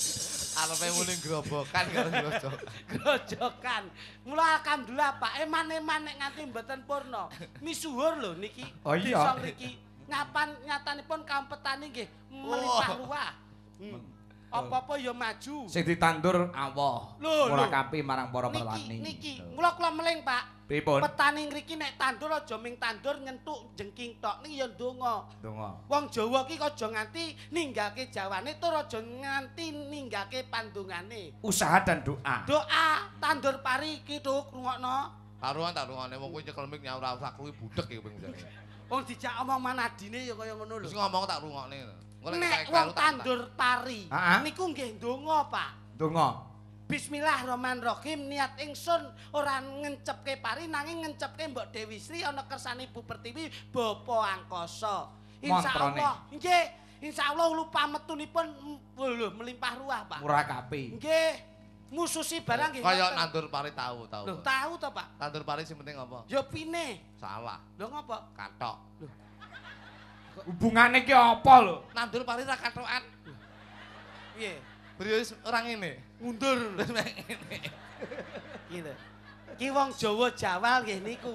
Arepe muni grobokan karo Grojokan. Grojokan. Mula alhamdulillah Pak eman-eman nek nganti mboten purna. Misuwur lho niki. Oh iya. Desa niki ngapan nyatanipun kaum petani nggih melimpah ruah. Hmm. Apa-apa ya maju. Sing ditandur Allah. Ora kapi marang para petani. Niki, niki. Mula kula meling, Pak. Pripun? Petani ngriki nek tandur aja ming tandur nyentuk jengking tok niki ya ndonga. Ndonga. Wong Jawa ki aja nganti ninggalke jawane tur aja nganti ninggalke pandungane. Usaha dan doa. Doa tandur pari iki tuk rungokno. Karuan tak rungokne wong kuwi nyekel mik nyaur ora kuwi budhek iki ping jane. Wong dijak omong manadine ya kaya ngono lho. Wis ngomong tak rungokne. Nek wong tandur pari niku nggih ndonga, Pak. Ndonga. Bismillahirrahmanirrahim. Niat ingsun ora ngencepke pari nanging ngencepke Mbok Dewi Sri ana kersane Bu Pertiwi Bapa Angkasa. Insyaallah nggih, insyaallah lupa metunipun lho melimpah ruah, Pak. Murah kapi. Nggih. Mususi barang nggih. Kaya nandur pari tahu tahu. Lho, tahu to, Pak? Tandur pari sing penting apa? Ya pine. Salah. Lho ngopo? Kathok. Lho. Hubungane ki apa lho? Nandur pari ra kathokan. Piye? Berius ora ngene. Mundur Wis mek ngene. Gitu. Ki wong Jawa Jawal nggih niku.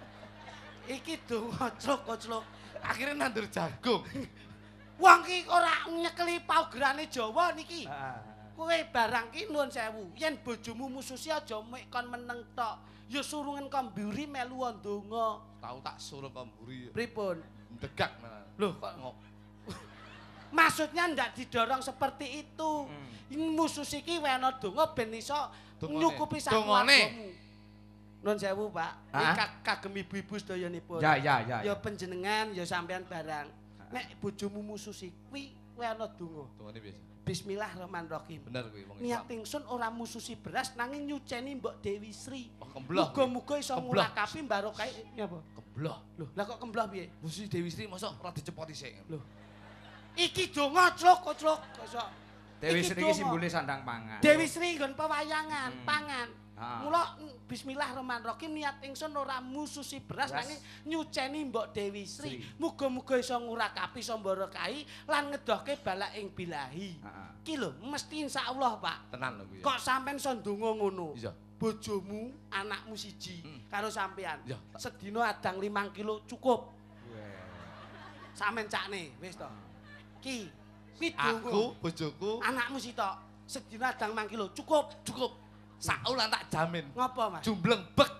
Iki donga clok-clok. Akhire nandur jagung. Wong ki ora nyekeli paugerane Jawa niki. Heeh. Kowe barang ki nuwun sewu. Yen bojomu mususi aja mek kon meneng tok. Ya surungen kon mburi melu ndonga. Tahu tak suruh kemburi. Pripun? Degak mana? Loh kok ngok. Maksudnya ndak didorong seperti itu. Hmm. Ini mususi ki wena donga ben iso Dongane. nyukupi sak Dongane. keluargamu. Nuwun sewu, Pak. Iki Hah? ka- kagem ibu-ibu sedayanipun. Ya ya ya. Ya panjenengan ya sampean barang. Nek bojomu mususi kuwi wena donga. Tungane biasa. Bismillahirrahmanirrahim. Bener kuwi wong Niat Islam. ingsun ora mususi beras nanging nyuceni Mbok Dewi Sri. Oh, kembloh. Muga-muga iso Kembloh. ngulakapi barokah apa? Kembloh. Loh, lah kok kembloh piye? Musuh Dewi Sri mosok ora dicepoti sik. Loh. Iki donga clok clok kosok. Dewi Iki Sri iki donga. simbole sandang pangan. Dewi Sri nggon pewayangan, Hmm. pangan. Ah. Mula mm, bismillahirrahmanirrahim niat ingsun ora mususi beras Beras. nanging nyuceni Mbok Dewi Sri. Sri. Muga-muga iso ngurakapi sambarakai lan ngedohke bala ing bilahi. Heeh. Ki lho mesti insyaallah, Pak. Tenan lho kuwi. Kok sampean iso ndonga ngono? Iya. Bojomu, anakmu siji Hmm. karo sampean. Iya. Sedina adang limang kilo cukup. Sampeyan cakne, wis to. Ki, kuwi Aku, bojoku, anakmu sitok. Sedina adang limang kilo cukup. cukup. Saulan tak jamin. Ngopo, Mas? Jumbleng bek.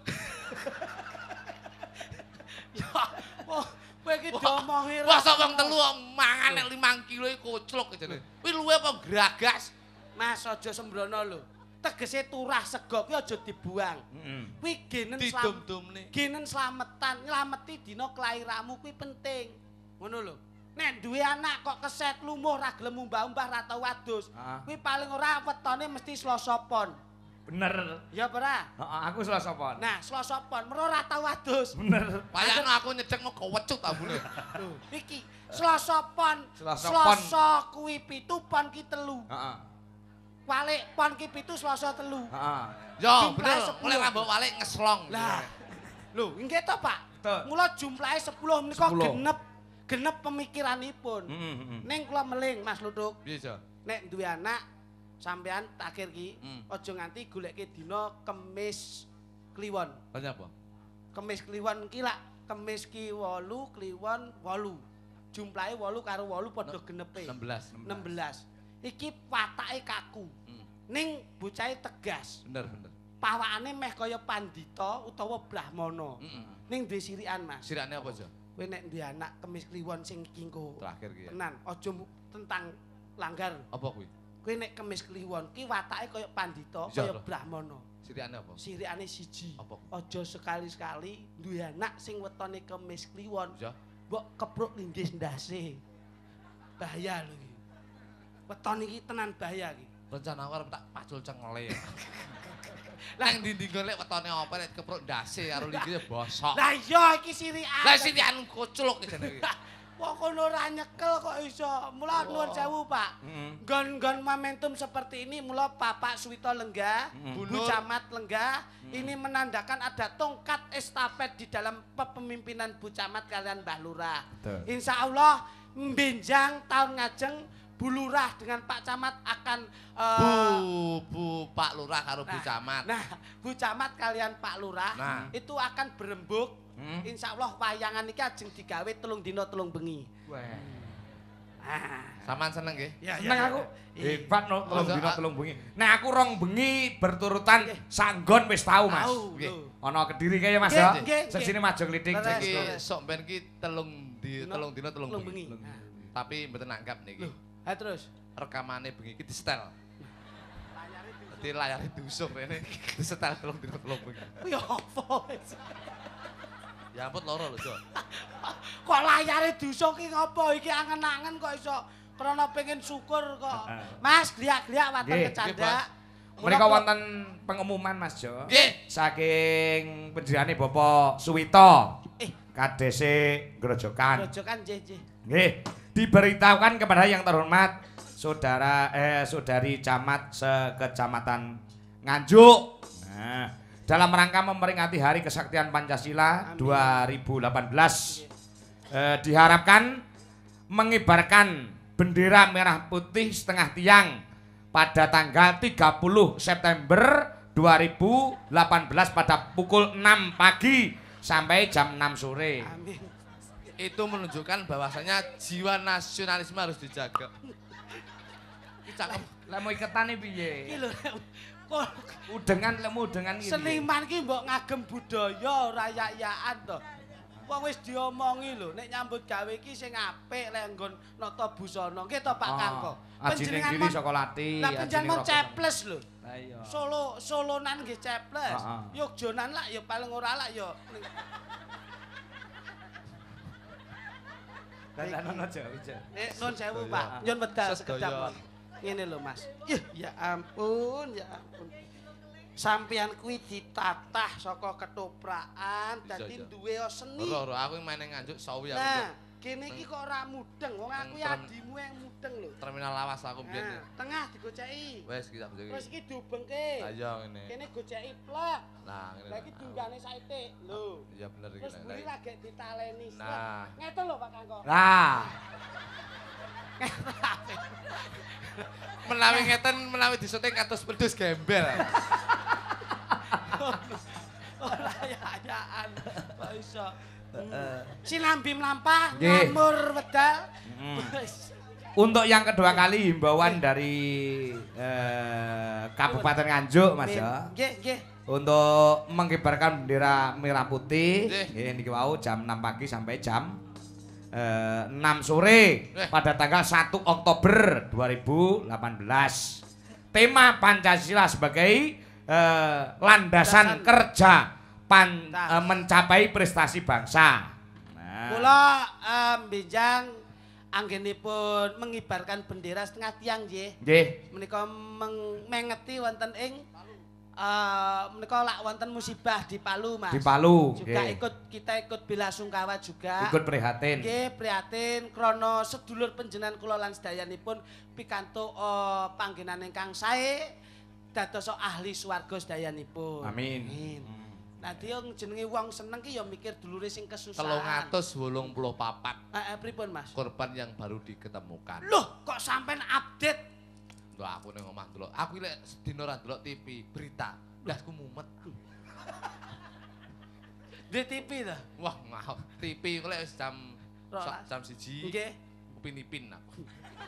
Ya, wah, kowe iki diomongi Wah, sok wong telu mangan nek limang kilo iki koclok jane. Kuwi luwe apa gragas? Mas aja sembrono lho. Tegese turah sego kuwi aja dibuang. Heeh. Kuwi genen Didum-dumne. genen slametan, nylameti dina kelahiranmu kuwi penting. Ngono lho. Nek duwe anak kok keset lumuh ra gelem umbah-umbah ra tau adus. Heeh. Kuwi paling ora wetone mesti Selasa Pon. Bener. Ya ora? Heeh, aku Selasa Pon. Nah, Selasa Pon mero ra tau adus. Bener. Payahno aku nyedek mau kewecut ambune. Lho, iki Selasa Pon. Selasa Pon. Selasa kuwi pitu, Pon ki telu. Heeh. Walik Pon ki pitu, Selasa telu. Heeh. Yo, Jumlahe bener. sepuluh. Oleh rambut walik ngeslong. Lah, lho, nggih to, Pak? Betul. Mula jumlahe sepuluh menika sepuluh. genep. Genep pemikiranipun. Heeh, heeh. Ning kula meling, Mas Luduk. Piye, Jo? Nek duwe anak sampean takhir ki, Hmm. aja nganti goleke dina Kemis Kliwon. Banyak apa? Kemis Kliwon ki lak Kemis ki wolu, Kliwon wolu. Jumlahe wolu karo wolu padha genepe. enam belas. enam belas. Iki watake kaku. Hmm. Ning bocahe tegas. Bener, bener. Pawakane meh kaya pandita utawa brahmana. Heeh. Ning duwe sirikan, Mas. Sirane apa, Jo? Kowe nek duwe anak Kemis Kliwon sing iki engko. Terakhir ki ya. Tenan, aja mu- tentang langgar. Apa kuwi? Kowe nek Kemis Kliwon ki watake kaya pandita, Iya, kaya toh. brahmana. Sirane apa? Sirikane siji. Apa? Aja sekali-sekali duwe anak sing wetone Kemis Kliwon. Jo. Mbok kepruk lindis ndase. Bahaya lho iki. Weton iki tenan bahaya iki. Rencana aku arep tak pacul cengele. Lah ndi-ndi golek wetone apa nek kepruk ndase karo linggise bosok. Lah iya iki sirikan. Lah sirikan koclok iki jane iki. Kok kono ora nyekel kok iso. Mula nuwun sewu, Pak. Heeh. Gon-gon momentum seperti ini mula Bapak Suwito Lenggah, Bu Bunur. Camat Lenggah, ini menandakan ada tongkat estafet di dalam kepemimpinan Bu Camat kalian Mbah Lurah. Betul. Insya Allah mbenjang tahun ngajeng Bu Lurah dengan Pak Camat akan eh, Bu, Bu Pak Lurah karo Bu Nah, Camat. Nah, Bu Camat kalian Pak Lurah Nah. itu akan berembuk. Hmm. Insya Allah wayangan iki ajeng digawe telung dina telung bengi. Wah. Ah. Samaan seneng nggih? Ya, Seneng aku. Hebat no telung Masa, dina ah. telung bengi. Nek aku rong bengi berturutan sanggon wis tau, Mas. Tahu, Nggih. lho. Ana Kediri kaya Mas Nggih, ya. nggih, Sing sini maju klitik. Leres, Iki leres. sok ben ki telung di Dina, telung dina telung telung bengi. bengi. Nah. Tapi mboten nanggap niki. Loh, ha terus. Rekamane bengi iki disetel. Dadi layare diusung rene disetel telung dina telung bengi. Ya apa wis? Ya ampun loro lho, Jo. Kok layare diusung ki ngopo iki angen-angen kok iso krana pengen syukur kok. Mas gliak-gliak waton Nggih, kecandak. Mereka wonten pengumuman Mas Jo. Nggih. Saking penjerane Bapak Suwito. Eh. K D C Grojogan. Grojokan nggih nggih. Nggih, diberitahukan kepada yang terhormat saudara eh saudari camat sekecamatan Nganjuk. Nah, dalam rangka memperingati Hari Kesaktian Pancasila Amin. dua ribu delapan belas eh, diharapkan mengibarkan bendera merah putih setengah tiang pada tanggal tiga puluh September dua ribu delapan belas pada pukul enam pagi sampai jam enam sore. Amin. Itu menunjukkan bahwasanya jiwa nasionalisme harus dijaga. Iki cakep. Lah mau iketane Iki piye? lho kok Udengan lemu udengan iki. seniman ki mbok ngagem budaya rakyat-rakyatan to. Wong wis diomongi lho, nek nyambut gawe iki sing apik lek nggon nata busana. Nggih to Pak Kangko. Ajine diri mon- saka Lati. Lah panjenengan Roko- ceples lho. Lah iya. Solo solonan nggih ceples. Heeh. Yogyanan lak ya paling ora lak ya. Dandanan aja aja. Eh nun sewu Sedaya. Pak. Nyun wedal Sedaya. sekedap. Mon. Ngene lho Mas. Yuh, ya ampun, ya ampun. Sampeyan kuwi ditatah saka ketoprakan dadi Iya, iya. duwe seni. Ora, ora aku main ning Nganjuk sawi aku. Nah, kene iki kok ora mudeng. Wong aku ya Term- adimu yang mudeng lho. Terminal lawas aku Nah, biyen. tengah digoceki. Wes kita bojone. Terus iki diubengke. Ayo ngene. Kene goceki plek. Nah, ngene. Lah iki dunggane saitik. Lho. Iya bener iki. Terus buri lagi ditaleni. Nah. Ngeten lho Pak Kangko. Lah, Menawi ngeten menawi disyuting kados pedus gembel. Ora ya-yaan. Kok iso. Hmm. Sinambi mlampah Nggih. ngamur wedal. Mm. Wis. untuk yang kedua kali himbauan dari eh, Kabupaten Nganjuk Mas ya. Nggih, nggih. Untuk mengibarkan bendera merah putih Nggih. nggih niki wau jam enam pagi sampai jam eh, enam sore Nggih. pada tanggal satu Oktober dua ribu delapan belas. Tema Pancasila sebagai eh, landasan Landasan. kerja pan, Nah. eh, mencapai prestasi bangsa. Nah. Kula eh, benjang anggenipun mengibarkan bendera setengah tiang nggih. Nggih. Menika meng- mengeti wonten ing eh menika lak wonten musibah di Palu, Mas. Di Palu, Juga nggih. ikut kita ikut bela sungkawa juga. Ikut prihatin. Nggih, prihatin krana sedulur panjenengan kula lan sedayanipun pikantuk eh, panggenan ingkang sae dados ahli swarga sedayanipun. Amin. Amin. Nah, dia jenenge wong seneng ki ya mikir dulure sing kesusahan. telung atus wolung puluh papat Eh, eh, pripun, Mas? korban yang baru diketemukan. Loh, kok sampean update? Lho aku ning omah delok. Aku lek sedina ora delok T V berita, blasku mumet. Di T V ta? Wah, ngau. T V kok lek wis jam Rolas. jam siji. Nggih. Upin-ipin aku.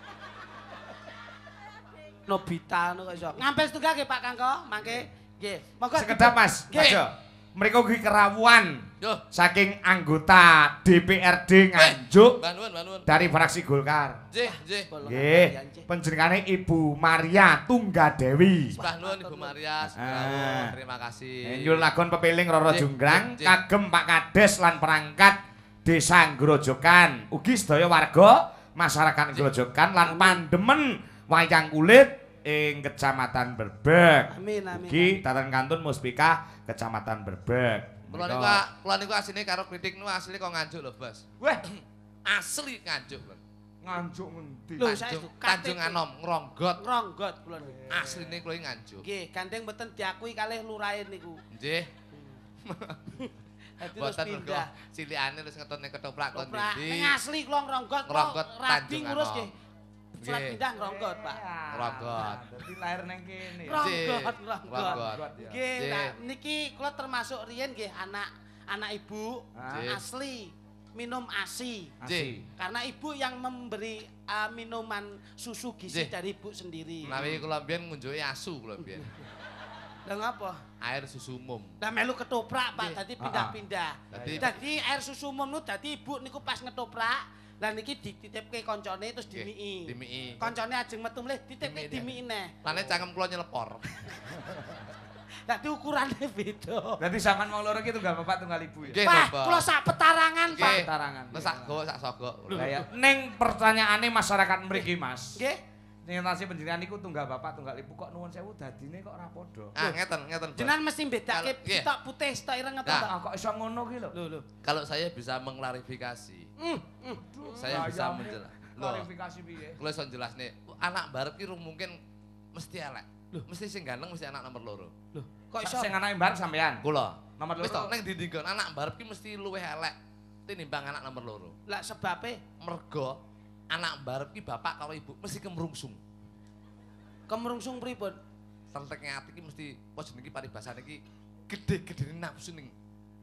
Nobita ngono kok iso. Ngampil setunggal nggih Pak Kangko, mangke nggih. Monggo Sekedap Mas, Nggih. Mas yo. Mereka kuwi kerawuan Yo, saking anggota D P R D Nganjuk Mbak Nuwun, Mbak Nuwun. dari fraksi Golkar. Nggih, nggih. Nggih, panjenengane Ibu Maria Tunggadewi. Mbah Nuwun Ibu Maria, Ah. terima kasih. Nyul lagon pepiling Roro Nggih, Junggrang nggih. kagem Pak Kades lan perangkat Desa Grojogan. Ugi sedaya warga masyarakat Grojogan lan pandemen wayang kulit ing Kecamatan Berbek. Amin, amin. Ugi Tatan Kantun Muspika Kecamatan Berbek. Kula niku kula niku asline karo kritik niku asli kok Nganjuk lho, Bos. Weh, Asli Nganjuk, Bos. Nganjuk ngendi? Lho, saya Tanjung, itu Tanjung K T P. Anom, Ngronggot. Ngronggot kula niku. Asline kula iki Nganjuk. Nggih, gandeng mboten diakui kalih lurahe niku. Nggih. Dadi terus Boten mergo pindah. cilikane terus ngetone ketoprak kon Koprak, ndi. ning asli kula ngronggot. kula Ngronggot rabi Tanjung ngurus Anom. nggih. Surat Nggih. pindah ngronggot, Pak. Ngronggot. Dadi lahir nang kene. Ngronggot, Nggih. ngronggot. ya. Nggih, Nggih. nah niki kula termasuk riyen nggih anak anak ibu Nggih. asli minum ASI. Asih. Karena ibu yang memberi uh, minuman susu gizi Nggih. dari ibu sendiri. Menawi kula mbiyen ngunjuki asu kula mbiyen. Lah ngapa? Air susu umum. Lah melu ketoprak, Pak, Nggih. dadi pindah-pindah. Dadi Dadi air susu umum nu dadi ibu niku pas ngetoprak, lah niki dititipke koncone terus Nggih, dimiki. dimiki. Koncone ajeng metu mlih dititipke Dimiki. dimiki neh. Lane cangkem kula nyelepor. Dadi ukurane beda. Berarti sampean mau loro ki tunggal bapak tunggal ibu ya. Nggih, Pak, Bapak. kula sak petarangan, Nggih. Pak. Tarangan. Wes sak go sak sogok. Lah ya, ning pertanyaane masyarakat mriki, Mas. Nggih. Ning nasi penjenengan niku tunggal bapak tunggal ibu kok nuwun sewu dadine kok ora padha. Ah, ngeten, ngeten. Bos. Jenengan mesti bedake Kalau- nggih. sitok putih, sitok ireng apa, Nah. Pak? Ah, kok iso ngono ki lho. Lho, lho. Kalau saya bisa mengklarifikasi, Hmm, hmm. saya bisa menjelaskan. Loh, Klarifikasi piye? kula iso jelasne, anak barep ki rung mungkin mesti elek. Loh, mesti sing ganteng mesti anak nomor loro. Loh, kok iso? Sing anake mbar sampean. Kula. Nomor Wis to, loro. ning ndi nggon anak barep ki mesti luwih elek tinimbang anak nomor loro. Lah sebabe Mergo anak barep ki bapak karo ibu mesti kemrungsung. kemrungsung pripun? Tenteknya ati ki mesti apa jenenge paribasane ki gede-gedene nafsu ning.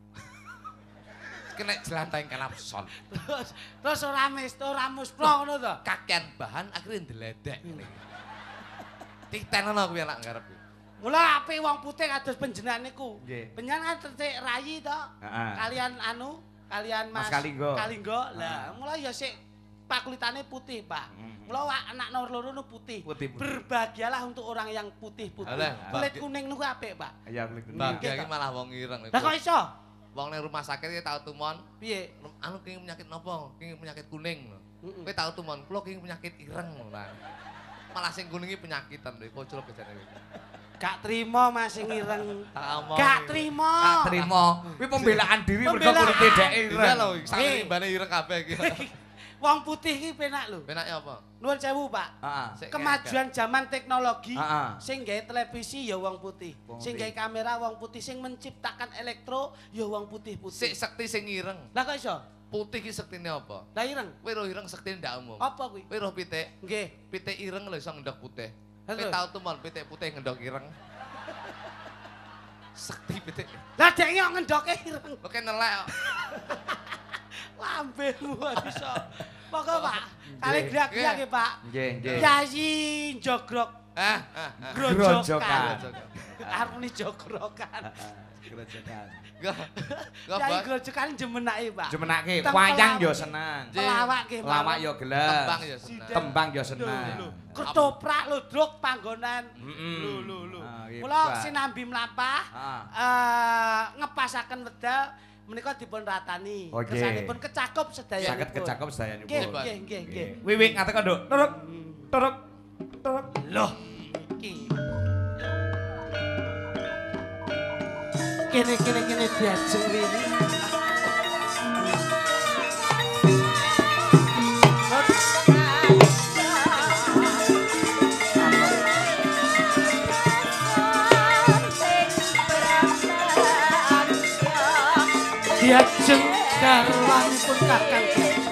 Kena jelantaing kalapson. Terus terus ora mis, ora musplo ngono to. Kakean bahan akhirnya ndeledek ngene. Titenono kuwi anak ngarep. Mula apik wong putih kados panjenengan niku. Nggih. Panjenengan kan tetek rayi to. Heeh. Kalian anu, kalian Mas, Mas Kalinggo. Kalinggo. Lah, Heeh. mula ya sik pakulitane putih, Pak. Mhm. Mula wak anak nomor loro nu putih. Putih, putih. Berbahagialah untuk orang yang putih-putih. Alah, Kulit bagi- kuning niku apik, Pak. Ya kulit kuning. Bahagia Nggih, ki malah wong ireng. Lah kok iso? Wong ning rumah sakit ki tau tumon, Piye? anu kenging penyakit nopo? Kenging penyakit kuning lho. Heeh. Kowe tau tumon, kula kenging penyakit ireng lho. Lah. Malah sing kuning iki penyakitan lho, kocok bejane iki. Gak trimo Mas sing ireng. Tak omong. Gak iki. trimo. Tak trimo. Kuwi pembelaan diri mergo Pembelaan. kulit dhek Iya ireng. lho, sak Nggih. limbane ireng kabeh iki. Wong putih iki penak lho. Penake apa? Nuwun sewu, Pak. Heeh. Sik Kemajuan zaman teknologi Heeh. sing gawe televisi ya wong putih, Wong sing gawe putih. kamera wong putih, sing menciptakan elektro ya wong Sik putih-putih. sekti sing ireng. Lah kok iso? Putih ki sektine apa? Lah ireng. Kowe roh ireng sektine ndak umum. Apa kuwi? Kowe roh pitik, Nggih. pitik ireng lho iso ngendhog putih. Kowe Terus? tau tumon pitik putih ngendhog ireng. Sekti pitik. Lah dek nyok ngendoke ireng. Oke nelek kok. Lambemu kok iso. Pokoke Pak, Kali grak-grak nggih, Pak. Nggih, nggih. Yayi jogrok. Hah? Hah? hah. Grojokan. Grojokan. Arep jogrokan. Grojokan. Enggak. Enggak, Yayi Bos. grojokan jemenake, Pak. Jemenake Teng wayang pelawak. yo seneng. Pelawak nggih, Pak. Lawak yo gelem. Tembang ya seneng. Tembang yo Lho, seneng. lho. Ketoprak ludruk panggonan. Mm-mm. Lho, lho, lho. Ah, gitu, Mula Pak. sinambi mlampah Ah. eh ngepasaken wedal menika dipun ratani. Oke. Kesanipun kecakup sedayanipun. Saged kecakup sedayanipun. Nggih, nggih, nggih, nggih. Wiwik ngateka, Nduk. Turuk. Turuk. Turuk. Loh, iki. Kene kene kene diajeng wiri. Diajeng garwanipun Kakang Diajeng.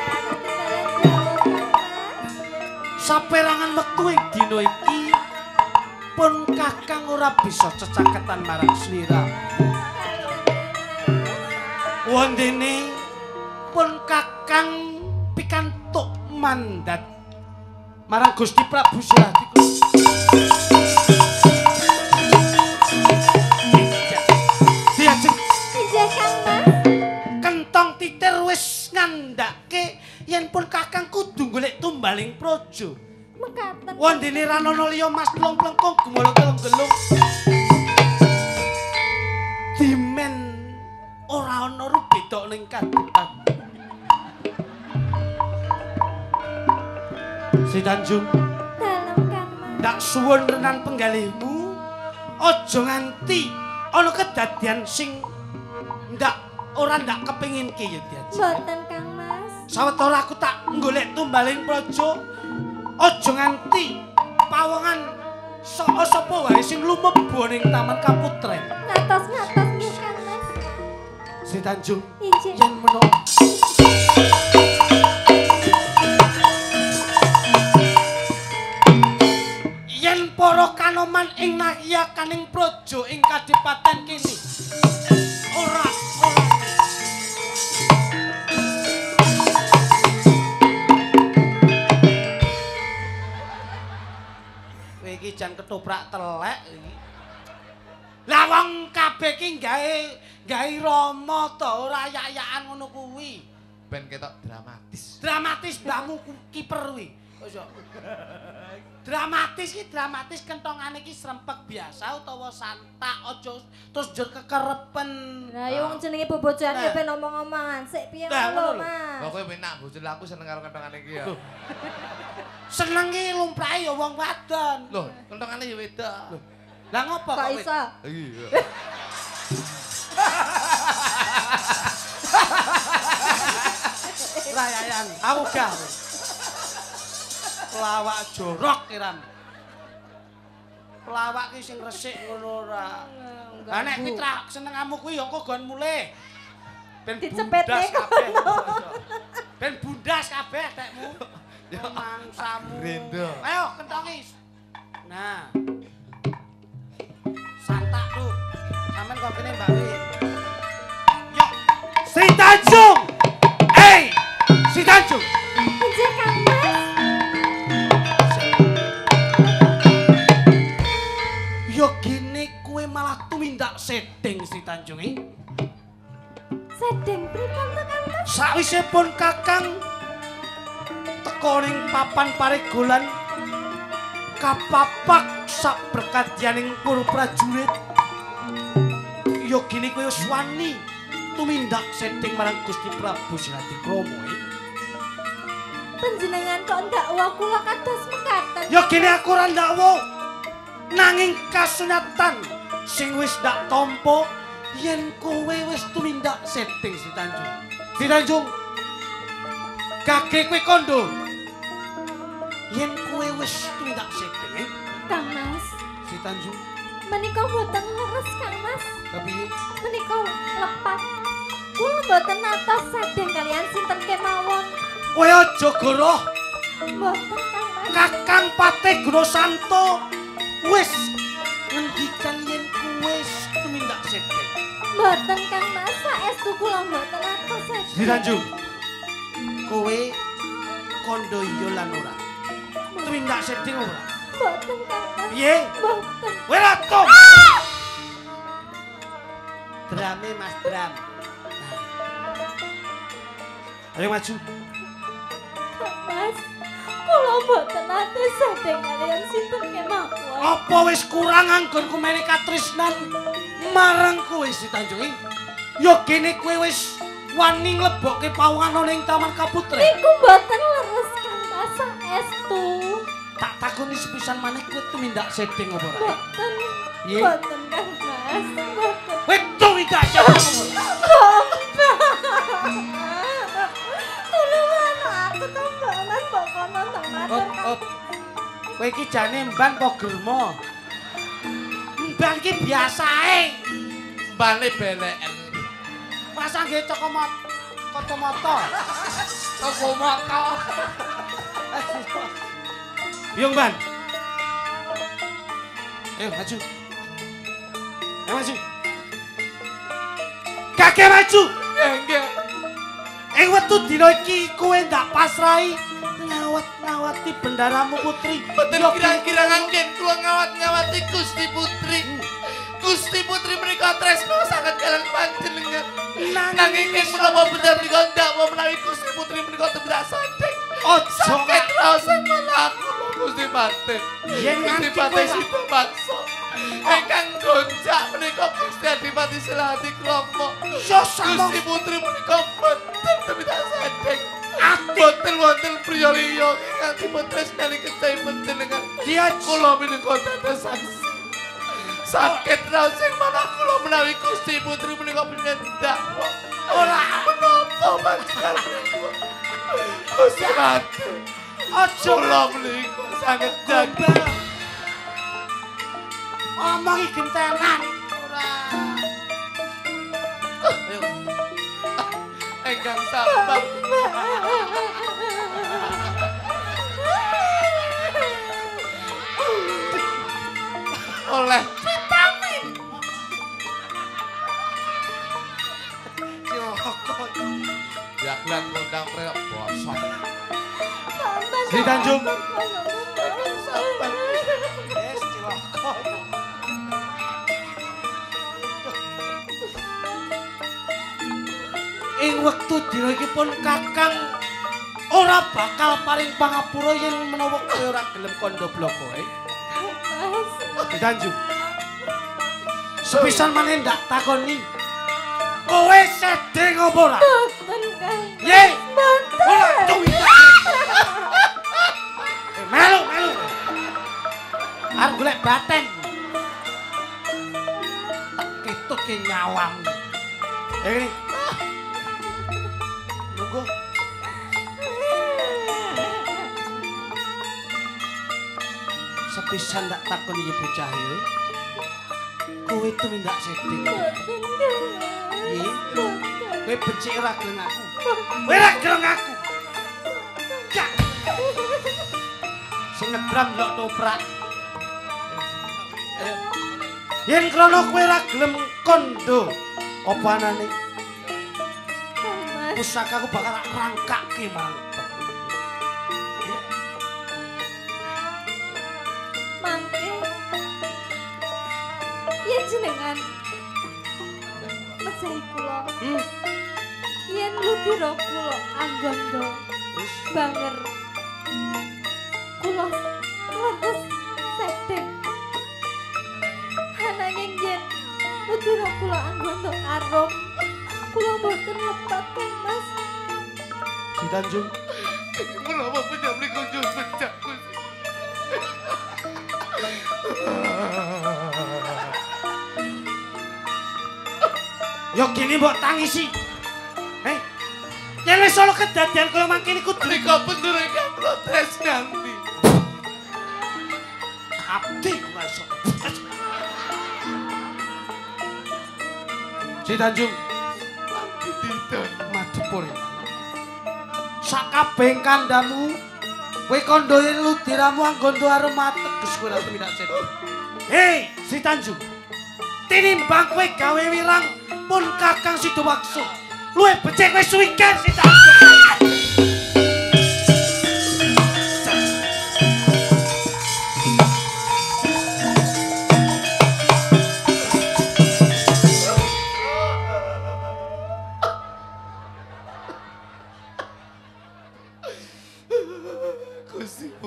Saperangan wektu ing dina iki pun Kakang ora bisa cecaketan marang slira. Wondene pun Kakang pikantuk mandat marang Gusti Prabu Siratiku. Diajeng Iya Kang Mas. kentong titir wis ngandhake yen pun Kakang kudu golek tumbaling praja. Mekaten. Wondene ranana liya Mas plong-plengkung gumolo gelung-gelung. Dimen ora ana rubeda ning kadipan. Si Tanjung, Dalem Kang Mas. ndak suwun renan penggalihmu. Aja nganti ana kedadian sing ndak ora ndak kepengin ki ya Diajeng. Mboten Kang Mas. Sawetara aku tak golek tumbaling praja. Aja nganti pawongan saka sapa wae sing lumebu ning Taman Kaputren. Ngatos-ngatos nggih Kang Mas. Si Tanjung, Injih. yen menawa yen para kanoman ing nahyakaning praja ing kadipaten kene ora ora kowe iki jan ketoprak telek iki. Lah wong kabeh ki gawe gawe Rama to, ora ayak-ayakan ngono kuwi. Ben ketok dramatis. Dramatis mbahmu ku- kiper kuwi. Ojo. Dramatis ki dramatis kentongane ki srempek biasa utawa santak aja terus njur kekerepen. Lah yo wong jenenge bobojoan Nah. yo ben omong-omongan. Sik piye Nah, ngono ngono lho. Mas. Kok kowe penak bojone aku seneng karo kentongane iki ya. Seneng ki lumrahe ya wong wadon. Loh, kentongane ya beda. Lah ngopo Kok kowe? iso? Iya. Rayayan, aku gak. Pelawak jorok kiram. Pelawak ki sing resik ngono ora. Lah nek pitra senengamu kuwi ya engko gon mulih. Ben Dicepetne bundas kono. kabeh. Ben bundas kabeh tekmu. Ya mangsamu. Rendo. Ayo kentongi. Nah. Santak tuh. Sampeyan kok kene Mbak Wi. Yo, Sri Tanjung. Hey, Sri Tanjung. Injih Kang Mas. Yo gini kue malah tumindak sedeng Sri Tanjung iki. Sedeng pripun to Kang Mas? Sakwise pun Kakang teka ning papan paregolan kapapak sak berkadyaning para prajurit. Yo gini kowe wis wani tumindak sedeng marang Gusti Prabu Siratikrama iki. Panjenengan kok ndakwa kula kados mekaten. Yo gini aku ora ndakwa nanging kasunyatan sing wis ndak tampa yen kowe wis tumindak sedeng Sri Tanjung. Sri Tanjung. Kake kowe kondo. Yen kowe wis tumindak sedeng, eh? Kang Mas. Sri Tanjung. Menika boten leres Kang Mas. Tapi Menika lepat. Kula boten atos sedeng kalian sinten kemawon. kowe aja goroh. Boten Kang Mas. Kakang Patih Gunasanto wis ngendikan yen kowe wis tumindak sedeng. Boten Kang Mas, saestu kula boten atos sedeng. Sri Tanjung. Kowe kondo iya lan ora. Tumindak seding ora? Mboten Kang. Piye? Mboten. Kowe ratu. Drame Mas Dram. Nah. Ayo maju. Mas, kula mboten nate sedeng kalian sinten kemawon. Apa wis kurang anggonku mene katresnan marang kowe si Tanjung? Ya kene kowe wis wani nglebokke pawongan ning Taman Kaputre. Niku mboten leres Kang Mas saestu. Tak takoni sepisan maneh kowe tumindak sedeng apa ora? Mboten. Piye? Mboten Kang Mas. Mboten. Kowe tumindak sedeng apa ora? Tulungan aku tombolan pokono Op, op. Kowe iki jane mban apa germo? Mban iki biasae. Mbane beleken. Masa nggih cokomot kacamata. Kacamata. Yo mban. Ayo maju. Ayo maju. Kakek maju. Nggih. Ing wektu dina iki kowe ndak pasrahi ngawat-ngawati bendaramu putri. Betul kira-kira nganggen kula ngawat-ngawati Gusti Putri. Gusti Putri menika tresno sanget kalian panjenengan. Nanging ing menapa bener menika ndak mau menawi Gusti Putri menika tidak sadeng. Ojo Sakit raosan malaku Gusti Pate. Yen Gusti nganti Pate kowe sida maksa. Ingkang gonjak menika Gusti Adipati Silahati Kromo. Gusti Putri menika mboten tidak sadeng. Boten wonten priya liya ingkang diputresnani kecahe panjenengan. Dia Kula menika dados saksi. Sakit raos sing manah kula menawi Gusti Putri menika penyendak. Ora menapa panjenengan menika. Gusti Pati. ojo Kula menika sanget jaga. omong iki gentenan. Ora. Ayo. Engkang sabar. Oleh vitamin. Cilokot. Ya klan kondang prek bosok. Si Tanjung. Sabar. Wes cilokot. Ing wektu dina iki pun Kakang ora bakal paring pangapura yen menawa kowe ora gelem kandha blokoe. Mas, Di Tanjung. Sepisan maneh ndak takoni. Kowe sedeng apa ora? mboten Kang. Ye. Mboten. Ora tuwita. Eh, melu, melu. Arep golek baten. Ketut ke nyawam. Eh ini. Nunggu. Sepisan ndak takoni ya bocah iki. Kowe tumindak sedeng. Mboten Kang. Iya. Mboten. Kowe becik ora gelem aku. Kowe ora gelem aku. Gak. Sing ngebram lok toprak. Ayo. Yen krana kowe ora gelem kondo, apa anane Kang Mas. pusakaku bakal rangkake malah. Mangke yen jenengan mejahi kula Hmm. yen ludira kula anggondo Wis banger kula leres sedeng ananging yen ludira kula anggondo arum kula mboten lepat Kang Mas. Si Tanjung. Menapa penyamri kunjung pecah Gusti. Yo gini mbok tangisi. Heh. Yen wis ana kedadian kaya mangkene kudu Menika bener ingkang kula tresnani. abdi masuk. Si Tanjung Tidak. madhepur. Sakabeh kandamu kowe kandha yen ludiramu anggondo arep ateges kowe ora tumindak sedih. Hei, si Tanjung. Tinimbang kowe gawe wirang pun Kakang Sidowaksa. Luwih becik kowe suwikan si Tanjung.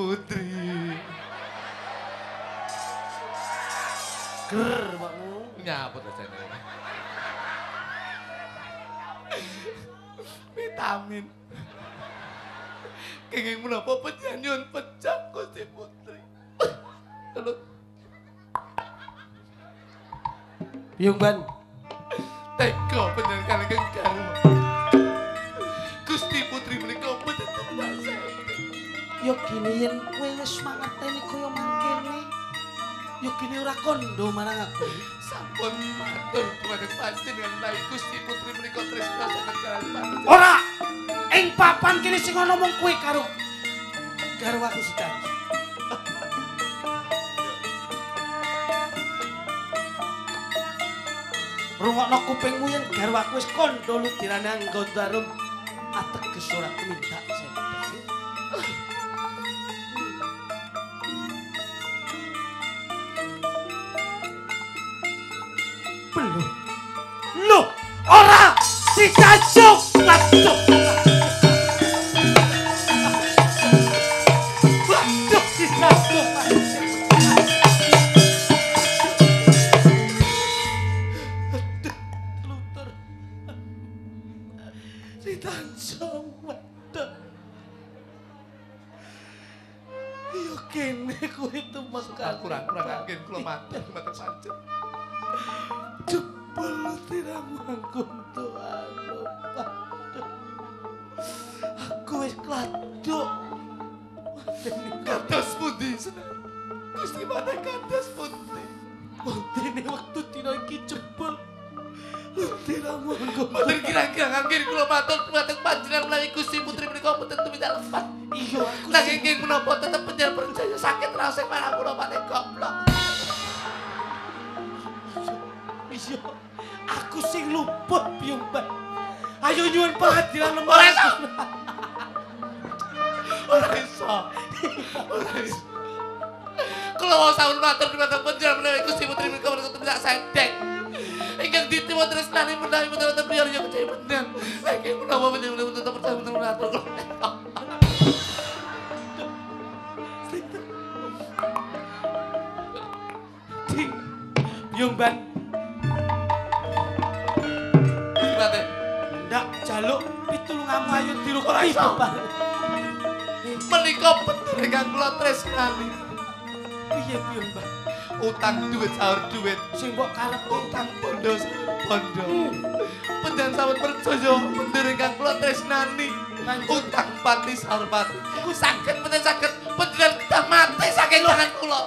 Putri. Ger, Pakmu. Nyaput aja nih. Vitamin. Kenging menapa penyanyian pecah Gusti Putri. Lalu Yung Ban. tega bener kali kengkar. Gusti Putri menika mboten tenan saya. Yo gini yen kowe wis mangerteni kaya mangkene. Yo gini ora kondo marang aku. Sampun matur dhumateng panjenengan menawi Gusti Putri menika tresna saking jalan panjenengan. Ora. Ing papan kene sing ana mung kowe karo karo aku sedang. Rungokno kupingmu yen garwaku wis kandha ludirane anggondarum ateges ora tumindak sempet. Belum. Loh, ora dicajuk. Waduh. Waduh, dicajuk. Luter. Ditanjung. Waduh. Yo kene kuwi tumekan. Kurang-kurang angin kula matur dhumateng panjenengan. Jebul tiramu angkun Tuhan. Aku wis kladuk. Kados pundi seneng. Gusti mate kados pundi. Dene wektu dina iki jebul. Tiramu angkun. Mboten kira-kira angin kula matur dhumateng panjenengan menawi Gusti Putri menika mboten tumindak lepat. Iya aku Nanging nggih menapa tetep panjenengan percaya sakit rasane marang kula maneh goblok. Iya. Aku sing luput piyambak. Ayo nyuwun pengadilan nomor. Ora iso. Ora iso. Ora iso. Kula wau sampun matur dhumateng panjenengan menawi Gusti Putri menika mboten tumindak sedek. Ingkang ditiwa tresnani menawi mboten priya yo kecil bener. Nanging menapa panjenengan tetep percaya mboten matur kula. Ding. Piyambak. Mate. Ndak jaluk pitulunganmu ayo dilukupi Ora iso. Bapak. Menika bener ingkang kula tresnani. Piye piyambak? Utang duit sahur duit. Sing mbok karep Utang bondo bondo. Panjenengan sampun percaya bener ingkang kula tresnani. Utang pati sahur pati. Ku saged mboten saged panjenengan kedah mati saking tangan kula.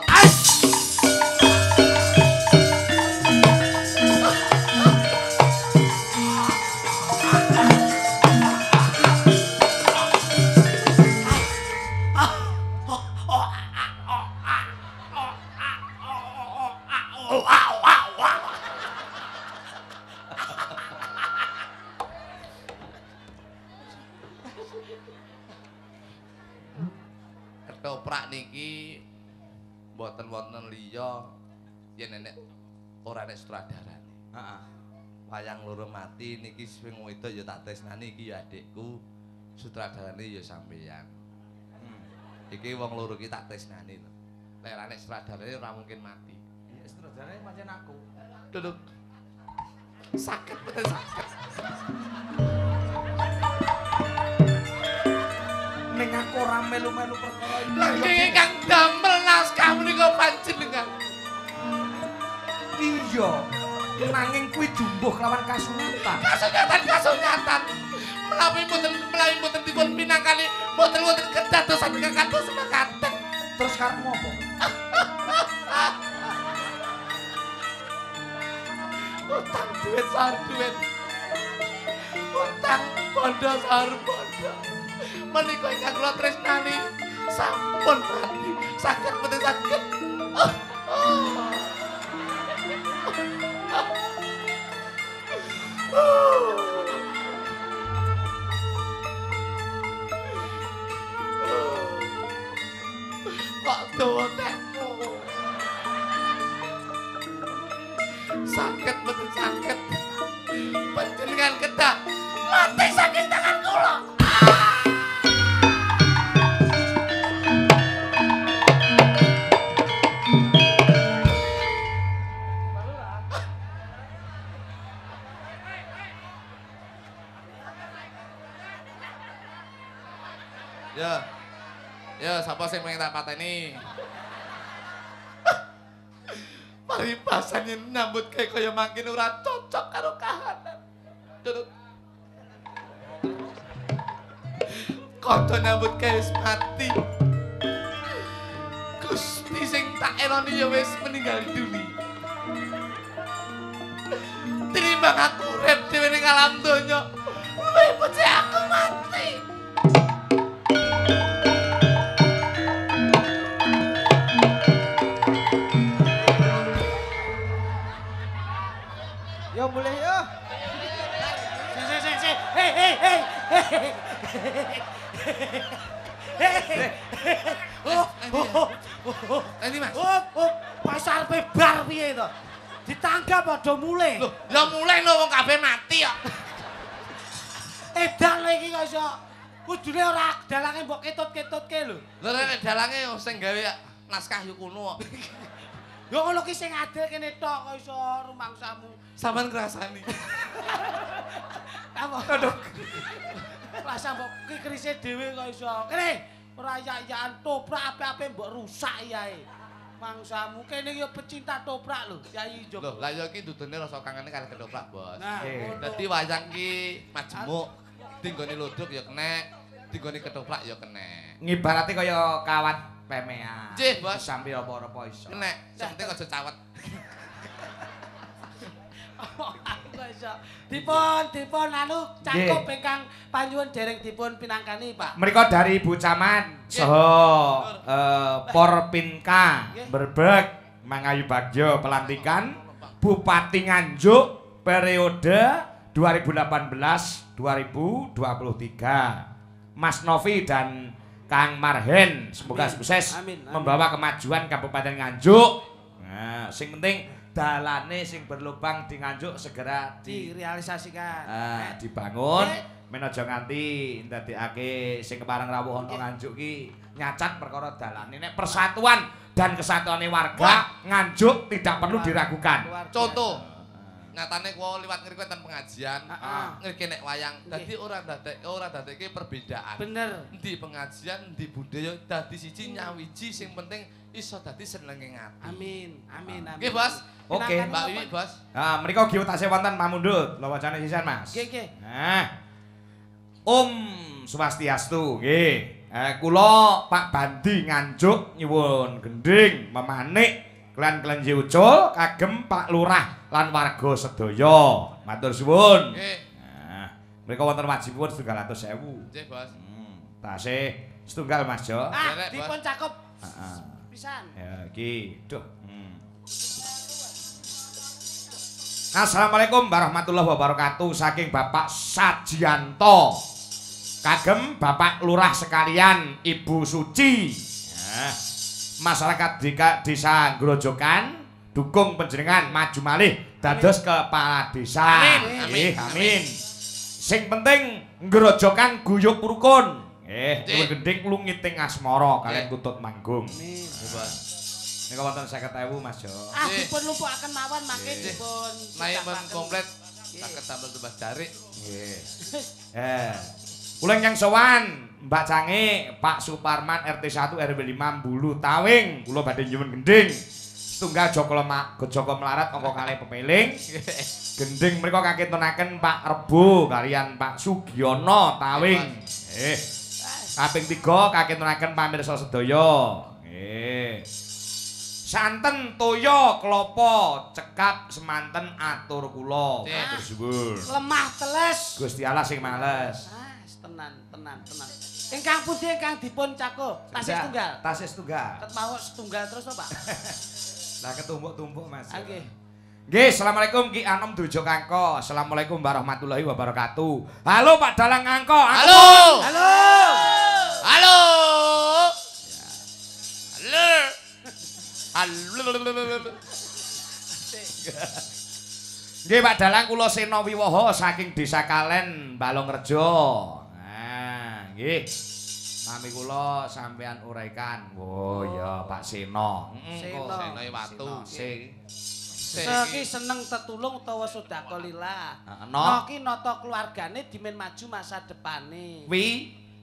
Ketoprak niki mboten wonten liya yen nek ora nek sutradarane. Heeh. Wayang loro mati niki sing wedok ya tak tresnani iki ya adikku. Sutradarane ya sampeyan. Iki wong loro iki tak tresnani lho. Nek ora nek sutradarane ora mungkin mati. Iya, sutradarane pancen aku. Duduk. Sakit betul sakit. Ning aku ora melu-melu perkara iki. Nanging ingkang damel naskah menika panjenengan. Iya. Nanging kuwi jumbuh kelawan kasunyatan. Kasunyatan kasunyatan. Melawi mboten melawi mboten dipun pinangkali mboten wonten kedadosan ingkang kados mekaten. Terus karepmu apa? Utang duit sahur duit. Utang bondo sahur bondo. Menika ingkang kula tresnani sampun mati. Saged mboten saged. Kok dawa tekmu. Sakit betul sakit. Panjenengan kedah mati saking tangan kula. Ya. Ya, sapa sing pengen tak pateni? Paribasannya nyambut kayak kaya makin ora cocok karo kahanan. Duduk. Kanca nyambut kayak wis mati. Gusti sing tak eloni ya wis meninggal dunia. Tinimbang aku urip dhewe ning alam donya. Luwih becik aku mati. Yo mulai yo. Si si si si. Hei hei hei. Oh, oh, oh. Ini Mas. Oh, oh, pasar bebar piye to? Ditanggap padha mulai. Loh, ya mulai lho wong kabeh mati ya. Edan lho iki kok iso. Kudune ora dalange mbok ketut-ketutke lho. Lho nek dalange sing gawe naskah yo kuno kok. Yo ngono ki sing adil kene tok kok iso rumangsamu. Sampeyan ngrasani. Apa? Aduh. Rasa mbok ki kerise dhewe kok iso. Kene ora yak-yakan toprak ape-ape mbok rusak yae. Mangsamu kene yo pecinta toprak lho, Yai Joko. Loh, lah yo iki dudune rasa kangene karo ketoprak, Bos. Nah, Eh. Dadi wayang ki majemuk. Dinggone lodok ya kenek, dinggone ketoprak ya kenek. Ngibarate kaya kawat pemean. Nggih, Bos. Sampe apa-apa iso. Kenek, sing penting aja cawet. Kok iso. Dipun dipun anu cangkup ingkang panyuwun dereng dipun pinangkani, Pak. Mereka dari Ibu Camat saha eh, Porpinka Berbek Mangayu Bagyo pelantikan Bupati Nganjuk periode dua ribu delapan belas dua ribu dua puluh tiga. Mas Novi dan Kang Marhen semoga Amin. sukses Amin, amin. membawa kemajuan Kabupaten Nganjuk. Nah, sing penting dalane sing berlubang di Nganjuk segera di Direalisasikan. Ah, dibangun Eh. men aja nganti ndadekake sing kepareng rawuh ana Nganjuk ki nyacat perkara dalane. Nek persatuan dan kesatuane warga Nganjuk tidak perlu diragukan. Luar biasa. Contoh, nyatane kuwi liwat ngriku enten pengajian, Heeh. ngriki nek wayang. Dadi ora ndadek ora ndadekke perbedaan. Bener. Endi pengajian, endi budaya dadi siji nyawiji sing penting iso dadi senenge ngati. Amin, amin, amin. Nggih, Bos. Oke. Pinangkani Mbak apa? Wiwi, Bos. Nah, mriko giyo tasih wonten pamundhut, lha wacane sisan, Mas. Nggih, nggih. Nah. Om Swastiastu, nggih. Eh kula Pak Bandi Nganjuk nyuwun gending memanik Klan Klenji Ucul kagem Pak Lurah lan warga sedaya. Matur suwun. Nggih. Nah, mriko wonten wajibipun setunggal atus ewu. Nggih, Bos. Hmm, tasih setunggal Mas Jo. Ah, Derek, dipun Bos. cakup Heeh. pisan. Ya iki, duh. Hmm. Assalamualaikum warahmatullahi wabarakatuh saking Bapak Sajianto. Kagem Bapak Lurah sekalian, Ibu Suci. Nah, masyarakat Dika, Desa Grojokan dukung panjenengan maju malih dados kepala desa. Amin, amin, Eh, amin. Sing penting Grojokan guyub rukun. Eh, Nggih. gending lungiting asmara kalian Nggih. kutut manggung. Amin. Nggih, Bos. Nika wonten seket ewu Mas Jo. Ah, Nggih. dipun lumpuhaken mawon mangke Nggih. dipun Naik men sidapaken. komplit. Nggih. Saged tambel tebas darik. Nggih. Eh. Kula yang sowan Mbak Cange, Pak Suparman R T satu R W lima Bulu Tawing. Kula badhe nyuwun gending. Setunggal Joko Lemak, Joko Melarat angka kalih pepeling. Gending mriku kakitunaken Pak Rebo kalian Pak Sugiono Tawing. Eh. Kaping tiga kakitunaken pamirsa sedaya. Nggih. Santen toya klapa cekap semanten atur kula. Nggih. Matur suwun. Lemah teles. Gusti Allah sing males. Ah, tenan, tenan, tenan. Ingkang pundi ingkang dipun cakup? Tasih setunggal. Tasih setunggal. Ket mau setunggal terus to, Pak? Lah ketumpuk-tumpuk Mas. Ah, nggih. Nggih, Assalamualaikum Ki Anom Dujo Kangko. Assalamualaikum warahmatullahi wabarakatuh. Halo Pak Dalang Kangko. Halo. Halo. Halo. Halo. Halo. Nggih Pak Dalang kula Sena Wiwaha saking Desa Kalen Balongrejo. Nah, nggih. Nami kula sampean uraikan. Oh ya Pak Sena. Sena. Sena watu. Sing Seki seneng tetulung utawa sedekah lillah. Heeh, No no. ki nata keluargane dimen maju masa depane. Wi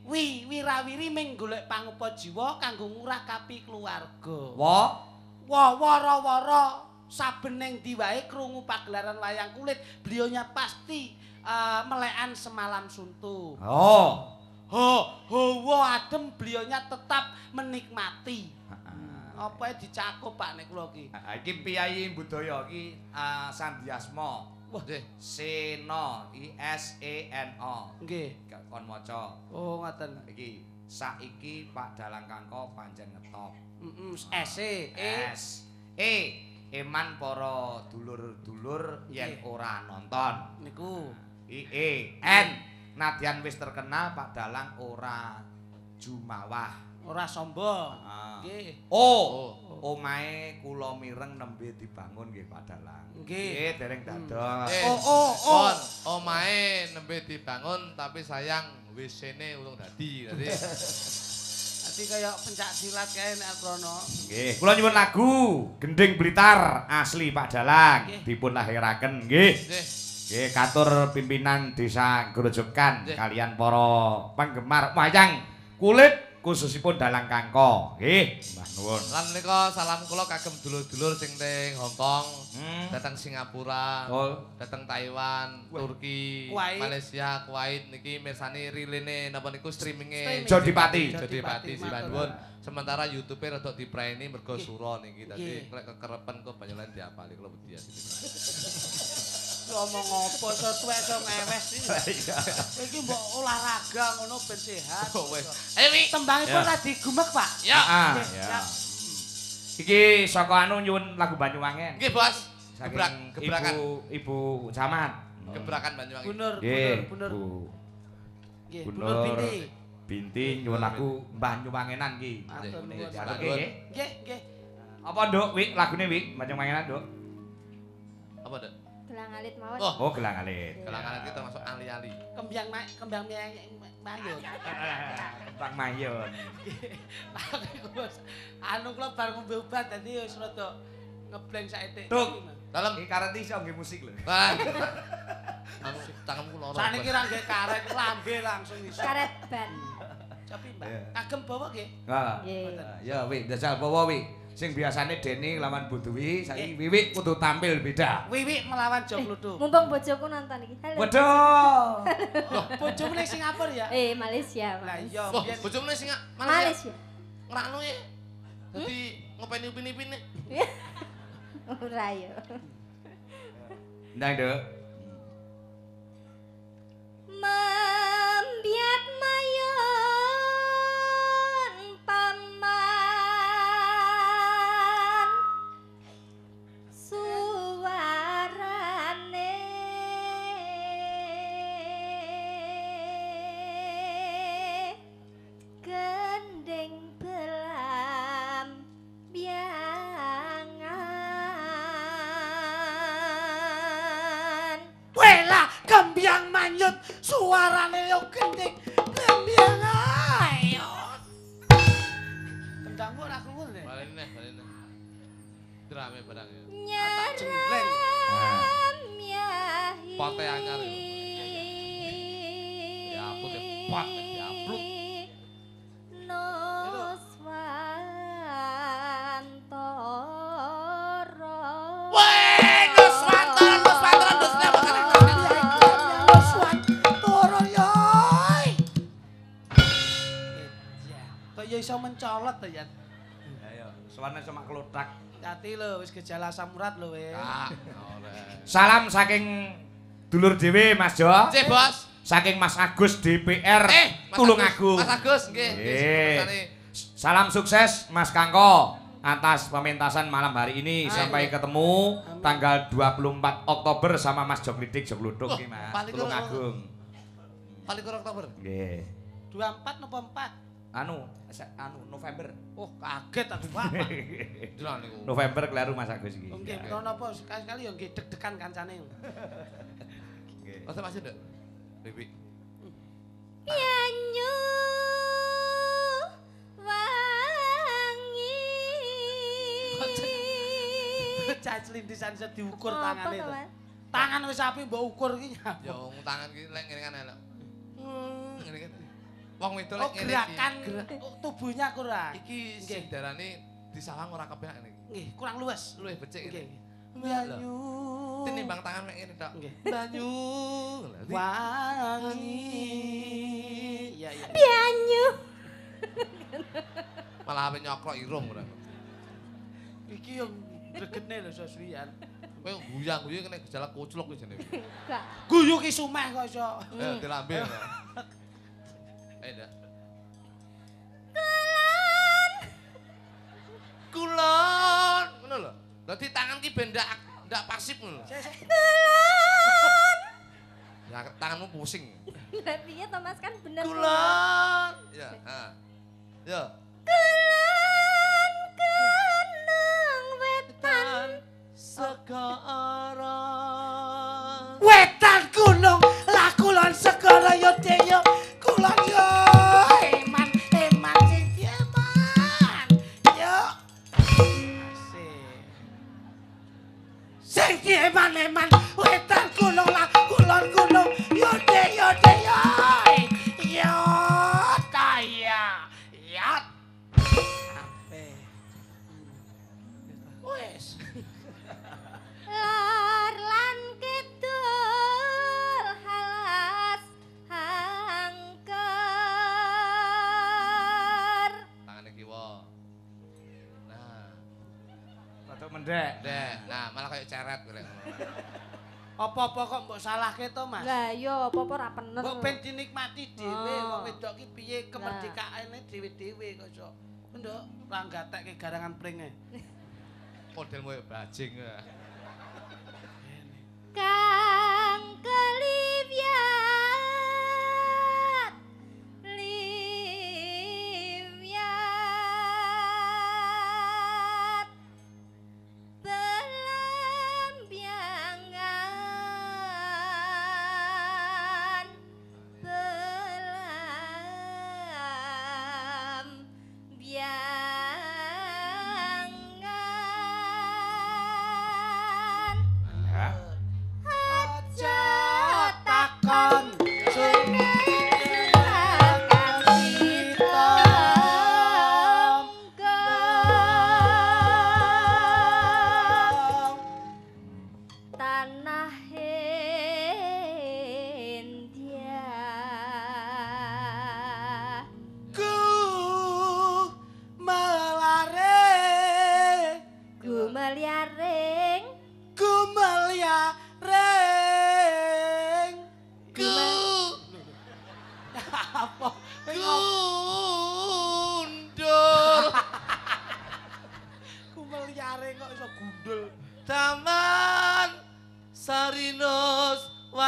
wi wirawiri ming golek pangupa jiwa kanggo ngurah kapi keluarga. Wa Wah wara-wara saben ning ndi wae krungu pagelaran wayang kulit, beliaunya pasti uh, melekan semalam suntuk. Oh. Ho, hawa adem beliaunya tetap menikmati. Apa dicakup Pak nek kula iki? Iki piyayi budaya iki uh, Sandiasma. Wah, Nggih. Seno, I S E N O. Nggih. Kon maca. Oh, ngoten. Iki saiki Pak Dalang Kangko pancen ngetop. Heeh, S E E S E eman para dulur-dulur yen ora nonton. niku. I E N nadyan wis terkenal Pak Dalang ora jumawah. Ora sombong. Ah. Nggih. O Oh. omahe kula mireng nembe dibangun nggih Pak Dalang. Nggih. Nggih dereng dados. Eh, Oh, oh, oh. Pon, omahe nembe dibangun tapi sayang W C-ne urung dadi. Dadi Dadi kaya pencak silat kae nek Prono. Nggih, kula nyuwun lagu Gending Blitar asli Pak Dalang Nggih. dipun lahiraken nggih. nggih. Nggih, katur pimpinan Desa Grojogan Nggih. kalian para penggemar wayang kulit khususipun Dalang Kangko. Nggih, mbah nuwun. Lan menika salam kula kagem dulur-dulur sing teng Hong Kong, Hmm. dateng Singapura, Oh. dateng Taiwan, Turki, Kuwait. Malaysia, Kuwait niki mirsani rilene napa niku streaminge Jodipati. Jodipati Jodipati, Sibanwun. Sementara YouTube-e rada dipraeni mergo Nggih. sura niki dadi Nggih. lek kekerepen kok banyak lain diapali kula wedi ya. Ngomong apa iso tuwek iso ngewes iki. Iki mbok olahraga ngono ben sehat. Oh wis. Ayo Wi. Tembangipun Ya. tadi gumek, Pak. Ya. Ah, Nggih, ya. ya. Iki saka anu nyuwun lagu Banyuwangen. Nggih, Bos. Saking Gebrak, gebrakan. Ibu Ibu Camat. Gebrakan Banyuwangi. Bunur, Nggih, bunur, bunur. Bu. Nggih, Bunur. bunur binti. Binti nyuwun lagu Banyuwangenan iki. Matur Nggih, nuwun. diatur. Nggih. Nggih, nggih. Apa Nduk, Wi? Lagune Wi, Banyuwangenan, Nduk. Apa, Dek? Gelang alit mawon. Oh. Oh, gelang alit. Kelangan kita masuk ali-ali. Kembyang ma kembyang mayut. Bang Mayun. Anu kula bar ngombe obat dadi wis rada ngebleng saithik. Tuk. Dalam. Iki kareti iso nggih musik lho. Wah. Anu tanganku loro. Saniki ra nggih karet lambe langsung iso. Karet ban. Tapi Mbak, Iya. kagem bawa nggih. Heeh. Nggih. Ya, Wi, dasar bawa Wi. Sing biasane Deni lawan Butuwi, saiki Wiwi kudu tampil beda. Wiwi melawan Jogludu. Mumpung bojoku nonton iki. Halo. Waduh. Loh, bojomu ning Singapura ya? Eh, Malaysia. Lah Mas. iya, Wah, biyen bojomu sing Malaysia. Malaysia. Ngerakno ya. Dadi ngopeni upin-upine. Ora yo. Ndang, Nduk. Membiat mayon paman suarane gendeng belam biangan. Wela kembyang manyut suarane yo gendeng kembyang ayo. Kendangmu ora krungu lho. Baleni neh, baleni. Drame barang ya. jenggleng. Nyaram yahi. Pote anyar ya. Ya ampun, ya, pot, ya, apluk. Nuswantara. Weh, Nuswantara, Nuswantara, Nuswantara, Nuswantara yoy. Kok ya iso mencolot to ya. Ayo, suwane semak klothak. Hati lho wis gejala asam urat lho weh. Ah, ora. Salam saking dulur dhewe Mas Jo. Cek, Bos. Saking Mas Agus D P R Eh, Mas Tulungagung. Agus. Mas Agus nggih. Nggih. Nggih. Salam sukses Mas Kangko atas pementasan malam hari ini. Amin. Sampai ketemu Amin. tanggal dua puluh empat Oktober sama Mas Jogludik Jogluduk Oh, iki Mas paling Tulungagung. Paling kurang Oktober. Nggih. dua puluh empat napa empat? Anu, se- anu November. Oh, kaget aku Pak. Dina niku. November kelaru Mas Agus iki. Oh, nggih, Ya. menawa napa sekali-sekali ya nggih deg-degan kancane. Nggih. Masa masih ndak? Bibi. Yanyu wangi. Cah celintisan iso diukur Apa tangane to, to. Mas? Tangan wis apik mbok ukur iki. Ya wong tangan ki lek ngene kan elek. Hmm, ngene kan. Wong wedok Oh, lek ngene gerakan iki. tubuhnya kurang. Iki sing darane disawang ora kepenak iki. Nggih, kurang luwes. Luwih becik Nggih. iki. Banyu. Tinimbang tangan mek ngene tok. Nggih. Banyu. Wangi. Iya, iya. Banyu. Malah ape nyokrok irung ora. Iki yang gregetne lho sosrian. Kowe guyang-guyu kena gejala kucluk iki jenenge. Enggak. Guyu ki sumeh kok iso. Eh dilambe. Eh ndak. Kulon. Ngono lho. Dadi tangan ki ben ndak ndak pasif ngono. Ya tanganmu pusing. Lah piye to Mas kan bener. Kulon. Ya, ha. Ya. Kulon gunung wetan. Segara. Wetan gunung lah kulon segara yo deyo. Kulon yo. Eman, eman sing dieman. Yo. Asik. Sing dieman-eman wetan gunung lah kulon gunung yo deyo deyo. Yo ta ya. Ya. Ape. Wes. Lor lan kidul halas angker. Tangane kiwa. Nah, Rada mendek. dek. Nah, malah kayak ceret golek. Apa-apa kok mbok salahke to, Mas? Lah yo apa-apa ra bener. Mbok ben dinikmati dhewe, Oh. wong wedok ki piye kemerdekaane dhewe-dhewe kok iso. Nduk, ra gatekke garangan pringe. Modelmu ya bajing. Kang keliwat liwat belambiangan belambiangan Ya. Aja takon Tanah India ku melare Gumeliaring ku meliareng ku apa Gundul. ku meliareng kok iso gundul Taman Sarinus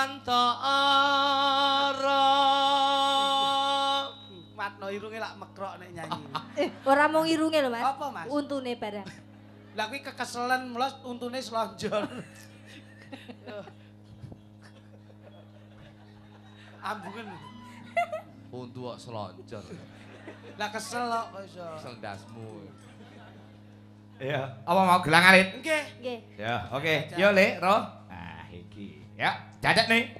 Wantara. matno irunge lak mekrok nek nyanyi eh ora mung irunge lho Mas. Apa, Mas? Untune barang. lah kuwi kekeselen mlos untune slonjor ambungen Untu kok selonjor. lah kesel kok iso Sendasmu. Iya, apa mau gelang alit? nggih Nggih. Ya, oke. Yo, Le, Ro. Nah, iki. Ya, jadak nih.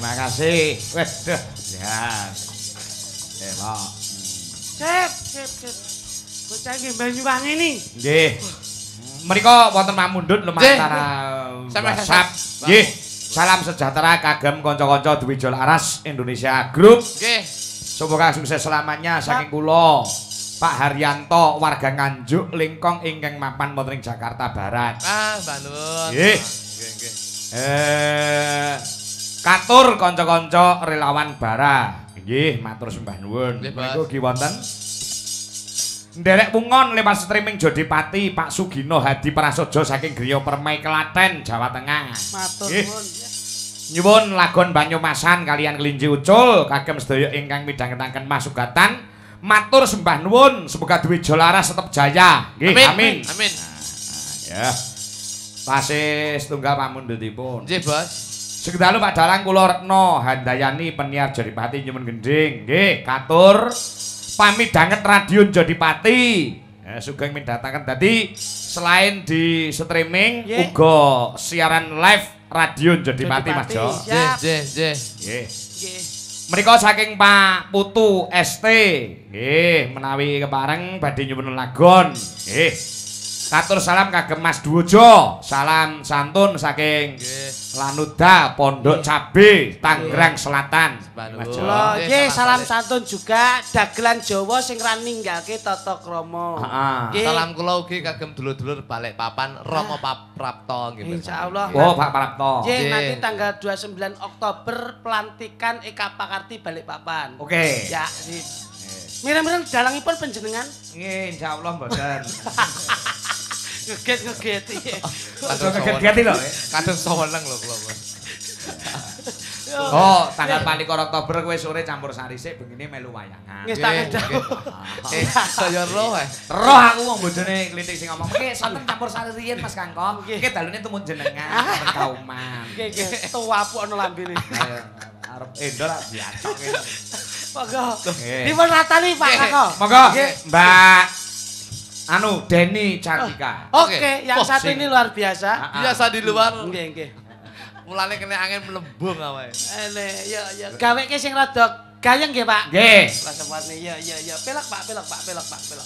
terima kasih. Waduh, ya. Elok. Sip, sip, sip. Bocah nggih Banyuwangi nih. Nggih. Menika wonten pamundhut lumantar WhatsApp. Nggih. Salam sejahtera kagem kanca-kanca Dwijo Laras Indonesia Group. Nggih. Semoga sukses selamanya saking kula Pak Haryanto warga Nganjuk Lingkong ingkang mapan wonten ing Jakarta Barat. Ah, Banun. Nggih. Nggih, nggih. Eh katur kanca-kanca relawan bara. Nggih, matur sembah nuwun. Niku nggih wonten nderek pungon lewat streaming Jodipati Pak Sugino Hadi Prasojo saking Griya Permai Klaten Jawa Tengah. Matur Nggih. nuwun. Nyuwun lagon Banyumasan kalian kelinci ucul kagem sedaya ingkang midhangetaken masugatan. Matur sembah nuwun semoga Dwijo Laras tetep jaya. Nggih, Amin. amin. Amin. Ya. Tasih setunggal pamundhutipun. Nggih, Bos. Sekedalu Pak Dalang kula Retno Handayani penyiar Jodipati nyuwun gending. Nggih, katur pamidhanget radio Jodipati. Ya, sugeng midhataken dadi selain di streaming Nggih. uga siaran live radio Jodipati Mas Jo. Jodipati. Nggih, nggih, nggih. Nggih. Nggih. Menika saking Pak Putu S T. Nggih, menawi kepareng badhe nyuwun lagon. Nggih. Katur salam kagem Mas Duojo. Salam santun saking Nggih. Lanuda Pondok Cabe Tangerang Selatan. Mas Jo. Kula Nggih, nggih salam salam santun juga dagelan Jawa sing ra ninggalke tata krama. Heeh. Nggih. Salam kula ugi kagem dulur-dulur Balikpapan Romo Pap Prapto nggih. Bos. Insyaallah. Oh, Pak Prapto. Nggih, Nggih. nanti tanggal dua puluh sembilan Oktober pelantikan E K Pakarti Balikpapan. Oke. Ya, sip. Mireng-mireng dalangipun panjenengan. Nggih, insyaallah mboten. Ngeget-ngeget iki. Aja kaget-kaget lho. Kadang saweneng lho kula, Bos. Oh, tanggal palikur Oktober kowe sore campur sari sik bengine melu wayangan. Nggih, tak Nggih, ngedah. Eh, saya roh eh. Roh aku wong bojone klitik sing ngomong, "Nggih, sonten campur sari riyin Mas Kangkong. Nggih. Nggih dalune tumun jenengan kauman." Nggih, nggih, tuwapu ana lambene. Ayo, arep endo lah diacok ngene. Monggo. Nggih. Dipun ratani Pak Nggih. Kakak. Monggo, Nggih. Mbak anu Deni Cantika. Oke, Oke. yang Oh, satu sing- ini luar biasa. Ah, ah. Biasa di luar. Nggih, nggih. Mulane kena angin melembung awake. Ele, ya ya gaweke sing rada gayeng nggih, Pak. Nggih. Lah sepane ya ya ya pelak Pak, pelak Pak, pelak Pak, pelak.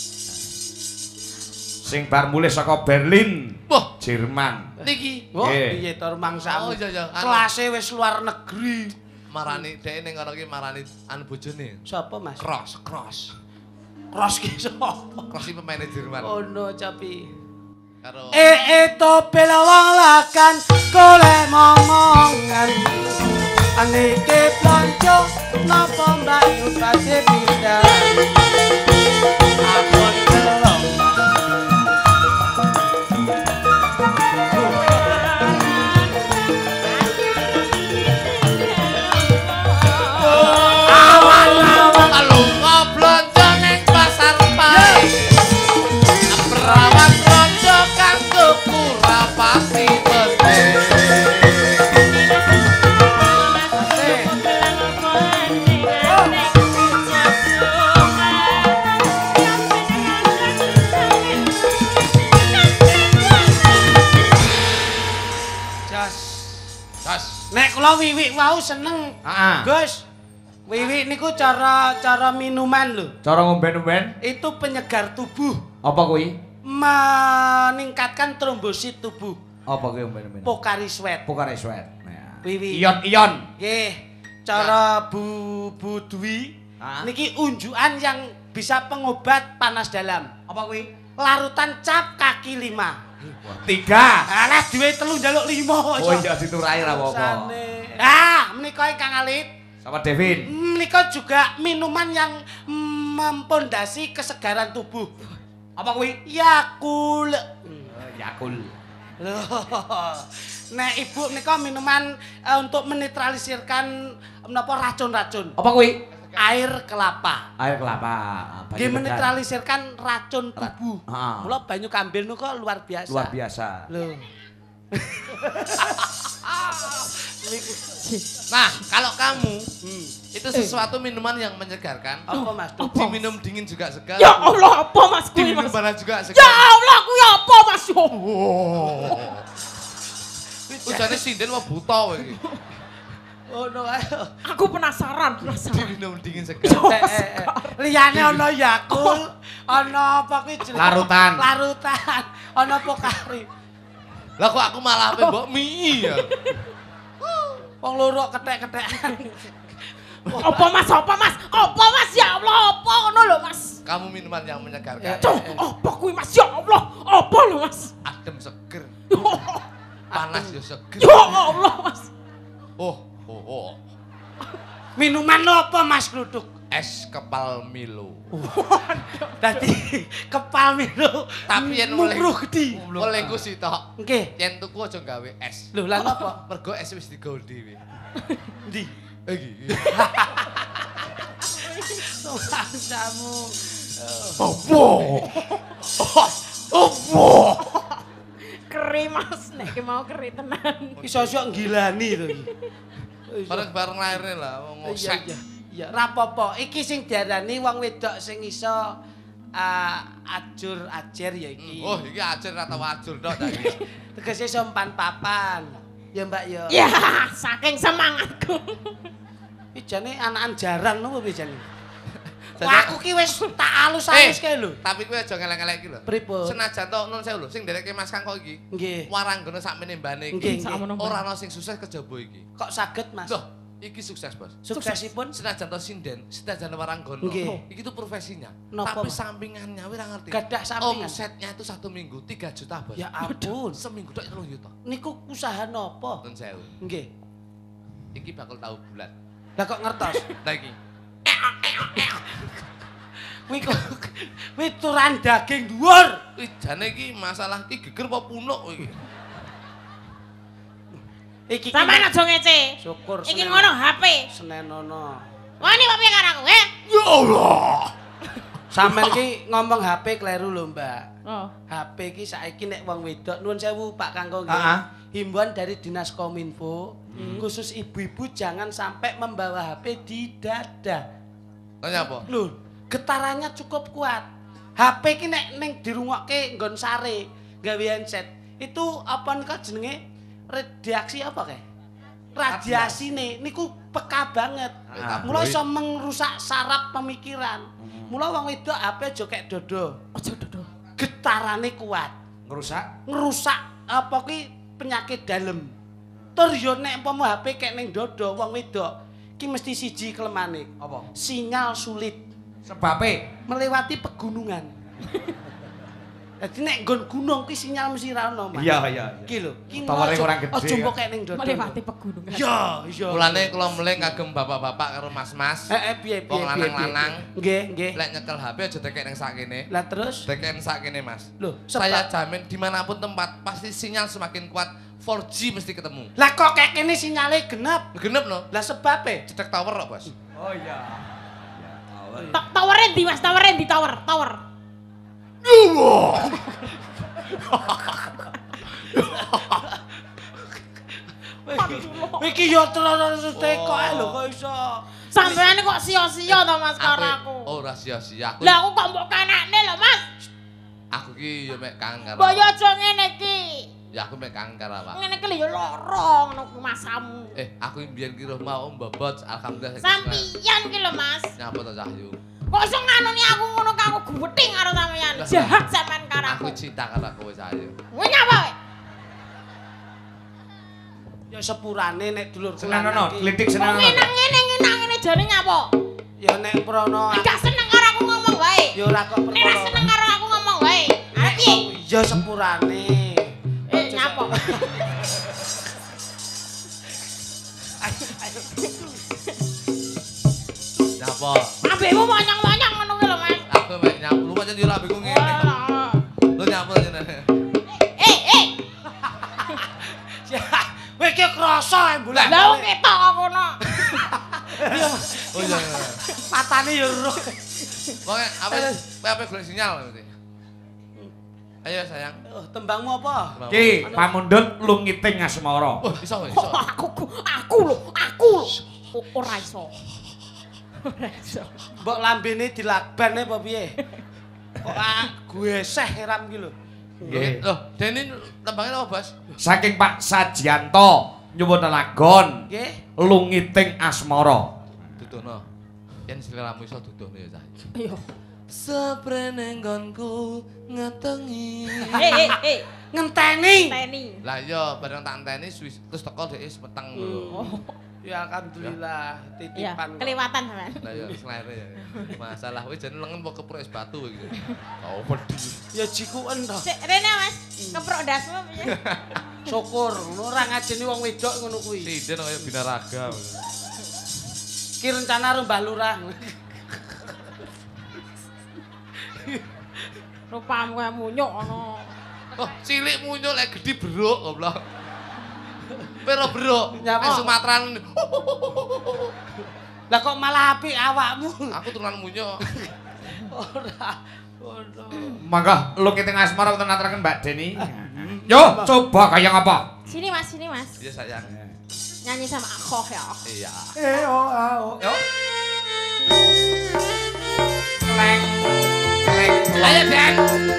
Sing bar mulih saka Berlin, Wah, Jerman. niki. Oh, Nggih. piye to mangsamu? Oh, iya, iya. Anu. Kelase wis luar negeri. Marani dhek ning kono iki marani anu bojone. Sapa, Mas? Cross, cross. Cross ki sapa? Cross iki pemain Jerman. Oh no, capi. Karo Eh eh to bela wong lakan golek momongan. Anike plonco napa mbak yu badhe pindah. Ampun kelong. Awan-awan Kalau ngoblonjo ning pasar pae. Perawan rojo kang tuku rapati penting. Jas. Gas. Nek kula wiwik wau seneng. Heeh. Gus. Wiwik niku cara cara minuman lho. Cara ngomben-omben Itu penyegar tubuh, apa kuwi? meningkatkan trombosit tubuh. Apa kuwi ngomben-omben? Pokari sweat. Pokare sweat. Nah. Wiwi. Ion-ion. Nggih. Cara Bu Bu Dwi Ah. niki unjukan yang bisa pengobat panas dalam. Apa kuwi? Larutan cap kaki lima. Tiga. Alah duwe telu njaluk lima kok. Oh, iya diturai ra apa-apa. Rusane. Ah, menika Kang Alit. Sama Devin. Menika juga minuman yang mempondasi kesegaran tubuh. Apa kuwi? Yakul. Yakul. Loh. Nek ibu menika minuman eh, untuk menetralisirkan menapa racun-racun. Apa kuwi? Air kelapa. Air kelapa. Banyu Nggih tegan. menetralisirkan racun tubuh. Heeh. Mula banyu kambil niku luar biasa. Luar biasa. Loh. Nah, kalau kamu Hmm. itu sesuatu minuman yang menyegarkan. Apa Mas? Diminum dingin juga segar. Ya Allah, apa Mas kuwi Diminum Mas? panas juga Ya segar. Allah, kuwi apa Mas? Yo. Ujane sinden wae buta kowe iki. Oh no ayo. Aku penasaran, penasaran. Minum dingin segar. Eh, eh, liyane ana Yakult, ana apa kuwi jenenge? Larutan. Larutan. Ana Pokari. Lah kok aku malah ape mbok mie ya. Wong loro kethek-kethekan. Apa Mas? Apa Mas? Apa Mas? Ya Allah, apa ngono lho Mas? Kamu minuman yang menyegarkan. Cuk, apa kuwi Mas? Ya Allah, apa lho Mas? Adem seger. Panas ya seger. Ya Allah Mas. Oh, oh, oh. Minuman apa Mas Gluduk? Es kepal Milo. Dadi kepal Milo. Tapi yen oleh mumruh gedhi. oleh ku sitok. Nggih. Yen tuku aja gawe es. Lho lan apa? Mergo es wis digawe dhewe. Ndi? Eh iki. Bangsamu. Opo? Opo? Keri Mas, nek ki mau keri tenan. Iso sok ngilani to iki. Bareng-bareng lairne lah wong Iya ngosek. iya. Ya ra apa-apa. Iki sing diarani wong wedok sing iso uh, ajur ajer ya iki. Oh, iki ajer ra tau ajur tok ta iki. Tegese iso empan papan. Ya Mbak ya. Ya, saking semangatku. Iki jane anakan jarang nopo piye jane? Jadi- Wah aku ki wis tak alus-alus kae lho. Tapi kowe aja ngelek-ngelek iki lho. Pripun? Senajan to nun sewu lho sing nderekke Mas Kang kok iki. Nggih. Waranggana sakmene mbane Nggih, iki. nggih. Ora ana sing sukses kejaba iki. Kok saged Mas? Loh, iki sukses, Bos. Suksesipun Senajan to sinden, senajan waranggana. Nggih. Iki tuh profesinya. Napa, Tapi Mas? sampingannya ora ngerti. Gadah sampingan. Omsetnya itu satu minggu tiga juta, Bos. Ya ampun. Seminggu tok telung juta. Niku usaha napa? Nun sewu. Nggih. Iki bakal tahu bulat. Lah kok ngertos? Lah iki. Kuwi kok kuwi turan daging dhuwur. Ih, jane iki masalah iki geger apa punuk iki. Iki ki- Sampeyan aja ngece. Syukur Iki Senen. ngono H P. Senen ono. Wani apa piye karo aku, he? Ya Allah. Sampeyan ki ngomong H P kleru lho, Mbak. Oh. H P ki saiki nek wong wedok nuwun sewu Pak Kangko nggih. Heeh. Himbauan dari Dinas Kominfo, khusus ibu-ibu jangan sampai membawa H P di dada. Tanya apa? Loh, getarannya cukup kuat. H P ki nek ning dirungokke nggon sare, gawe handset. Itu apa nika jenenge? Radiasi apa kae? Radiasine niku peka banget. Ah. Mula iso merusak saraf pemikiran. Mula wong wedok H P aja kek dodo. Aja dodo. Getarane kuat. Ngerusak. Ngerusak apa ki penyakit dalem. Tur yo nek umpama H P kek ning dodo wong wedok ki mesti siji kelemane. Apa? Sinyal sulit Sebabe melewati pegunungan. Dadi nek nggon gunung ki sinyal mesti ra ono, Mas. Iya iya. Ki lho, ki Taware aja- orang gede, aja ya. mbok kek ning dodo. Melewati pegunungan. Iya, iya. Mulane kula melih kagem bapak-bapak karo mas-mas. Eh eh piye piye Wong piye. lanang-lanang. piye. Nggih, nggih. Lek nyekel H P aja tekek ning sakene. Lah terus Tekek sakene, Mas. Loh, Saya sebab- jamin dimanapun tempat pasti sinyal semakin kuat four G mesti ketemu. lah kok kek kene sinyale genep. Genep no. Lah sebabe Cedek tower kok, Bos. Oh iya. Ta- Tawere ndi Mas? Tawere ndi tower? Tower. iki yo terus teko ae lho kok iso. Sampeyan kok sia-sia to Mas karo Aku- aku. Oh, rahasia-sia. Aku Lah aku kok mbok kanakne lho Mas. aku ki yo mek kangen karo. Mbok yo aja ngene iki. Ya aku mek kangen karo awak. Ngene iki lho yo lara ngono ku masamu. Eh, aku mbiyen ki roh mau mbobot alhamdulillah. saiki Sampiyan ki lho Mas. wis nyapa to Cahyu. Kok iso nganoni aku ngono kok aku guweting karo sampeyan. Jahat sampean karo aku. Aku cinta karo kowe Cahyu. Kowe nyapa kowe? Ya sepurane nek dulur Senenono, glidik Kok senenono. ngene ngene ngene ngene jane nyapa? Ya nek prono Enggak seneng karo aku ngomong wae. ya ora kok Nek ora seneng karo aku ngomong wae. Arep piye? Ya sepurane. Eh nyapa? Nyapa? Ambekmu monyong-monyong ngono ki lho Mas. Aku mek nyapu lu pancen yo lambeku ngene. Walah. Lu nyapu aja. Eh eh. Kowe ki krasa ae bulan. Lah wong ketok kok kono. Oh iya. Matane ya roh. Pokoke apa kowe apa golek sinyal mesti. Ayo sayang. Oh, tembangmu apa? Ki, pamundhut lu ngiting asmara. Oh, iso iso. Kok aku aku lho, aku lho. O- Ora iso. Ora iso. Mbok lambene dilakban apa piye? Kok ah, gue seh ram ki lho. Nggih. Loh, Deni tembangnya apa, Bos? Saking Pak Sajianto nyuwun lagon. Nggih. Lungiting asmara. Dudono. Yen sliramu iso dudono ya cah. Iya. Saprene nggonku ngetengi. Eh eh eh Ngenteni. teni. Lah iya bareng tak enteni terus teko dhek wis meteng lho. Ya alhamdulillah Iya, titipan. kok. kelewatan sampean. Lah ya selere ya. Masalah wis jane lengen kok keprok es batu iki. Oh pedhi. Ya jikuen to. Sik rene Mas, keprok ndasmu piye? Syukur ngono ora ngajeni wong wedok ngono kuwi. Sinden kaya binaraga. Ki rencana karo Mbah Lurah. Rupamu kaya munyuk ngono. Oh, cilik munyuk lek gedhi beruk goblok. Pero beruk. Nyapa? Nek Sumatran. Lah kok malah apik awakmu? Aku turunan munyuk. Ora. Ono. Mangga lungiting asmara wonten aturaken Mbak Deni. Yo, coba kaya ngapa? Sini Mas, sini Mas. Iya sayang. Nyanyi sama aku ya. Iya. Eh, oh, ah, oh, yo. Kleng, kleng, Ayo Den.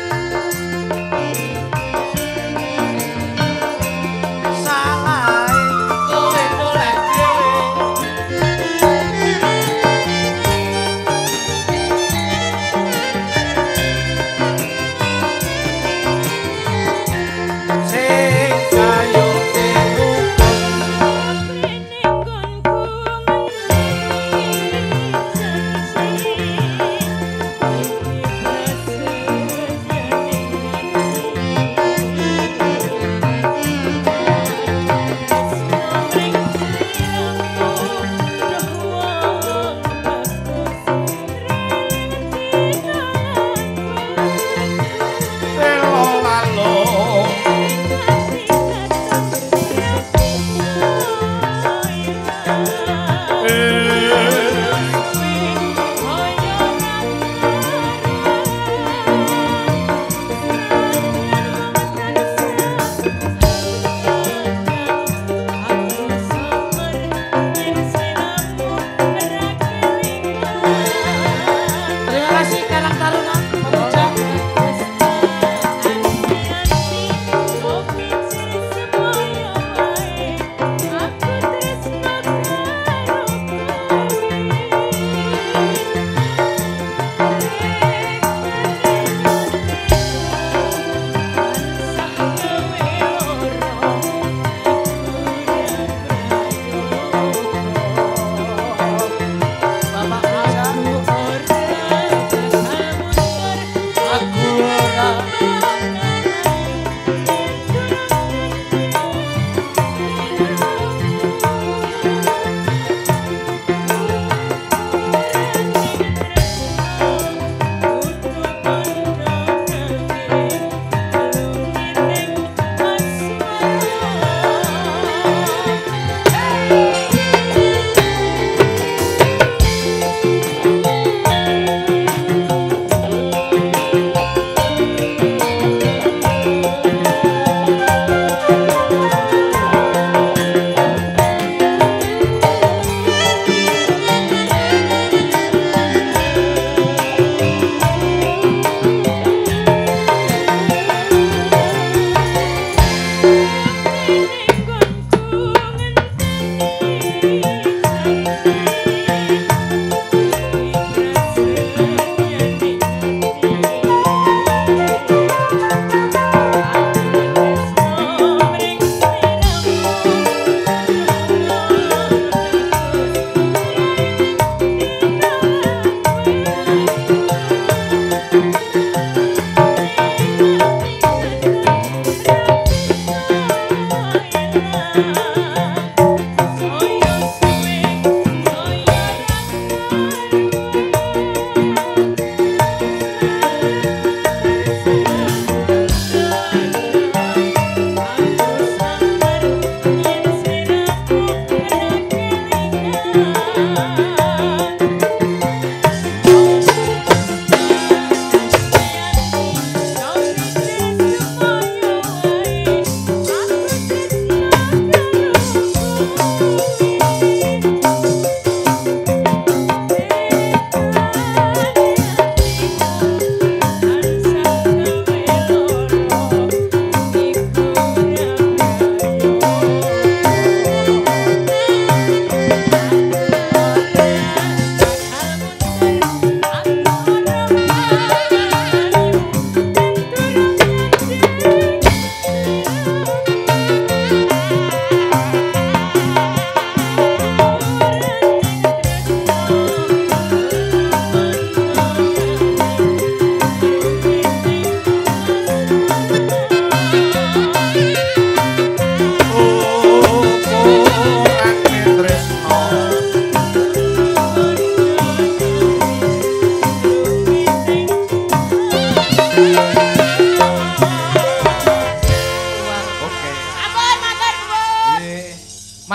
Salah kowe golek sing sayo Thank you.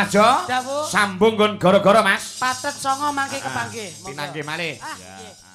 Sumarjo. Dawuh. Sambung nggon gara-gara Mas. Patet songo mangke kepanggih. Pinanggih malih. Ah, nggih.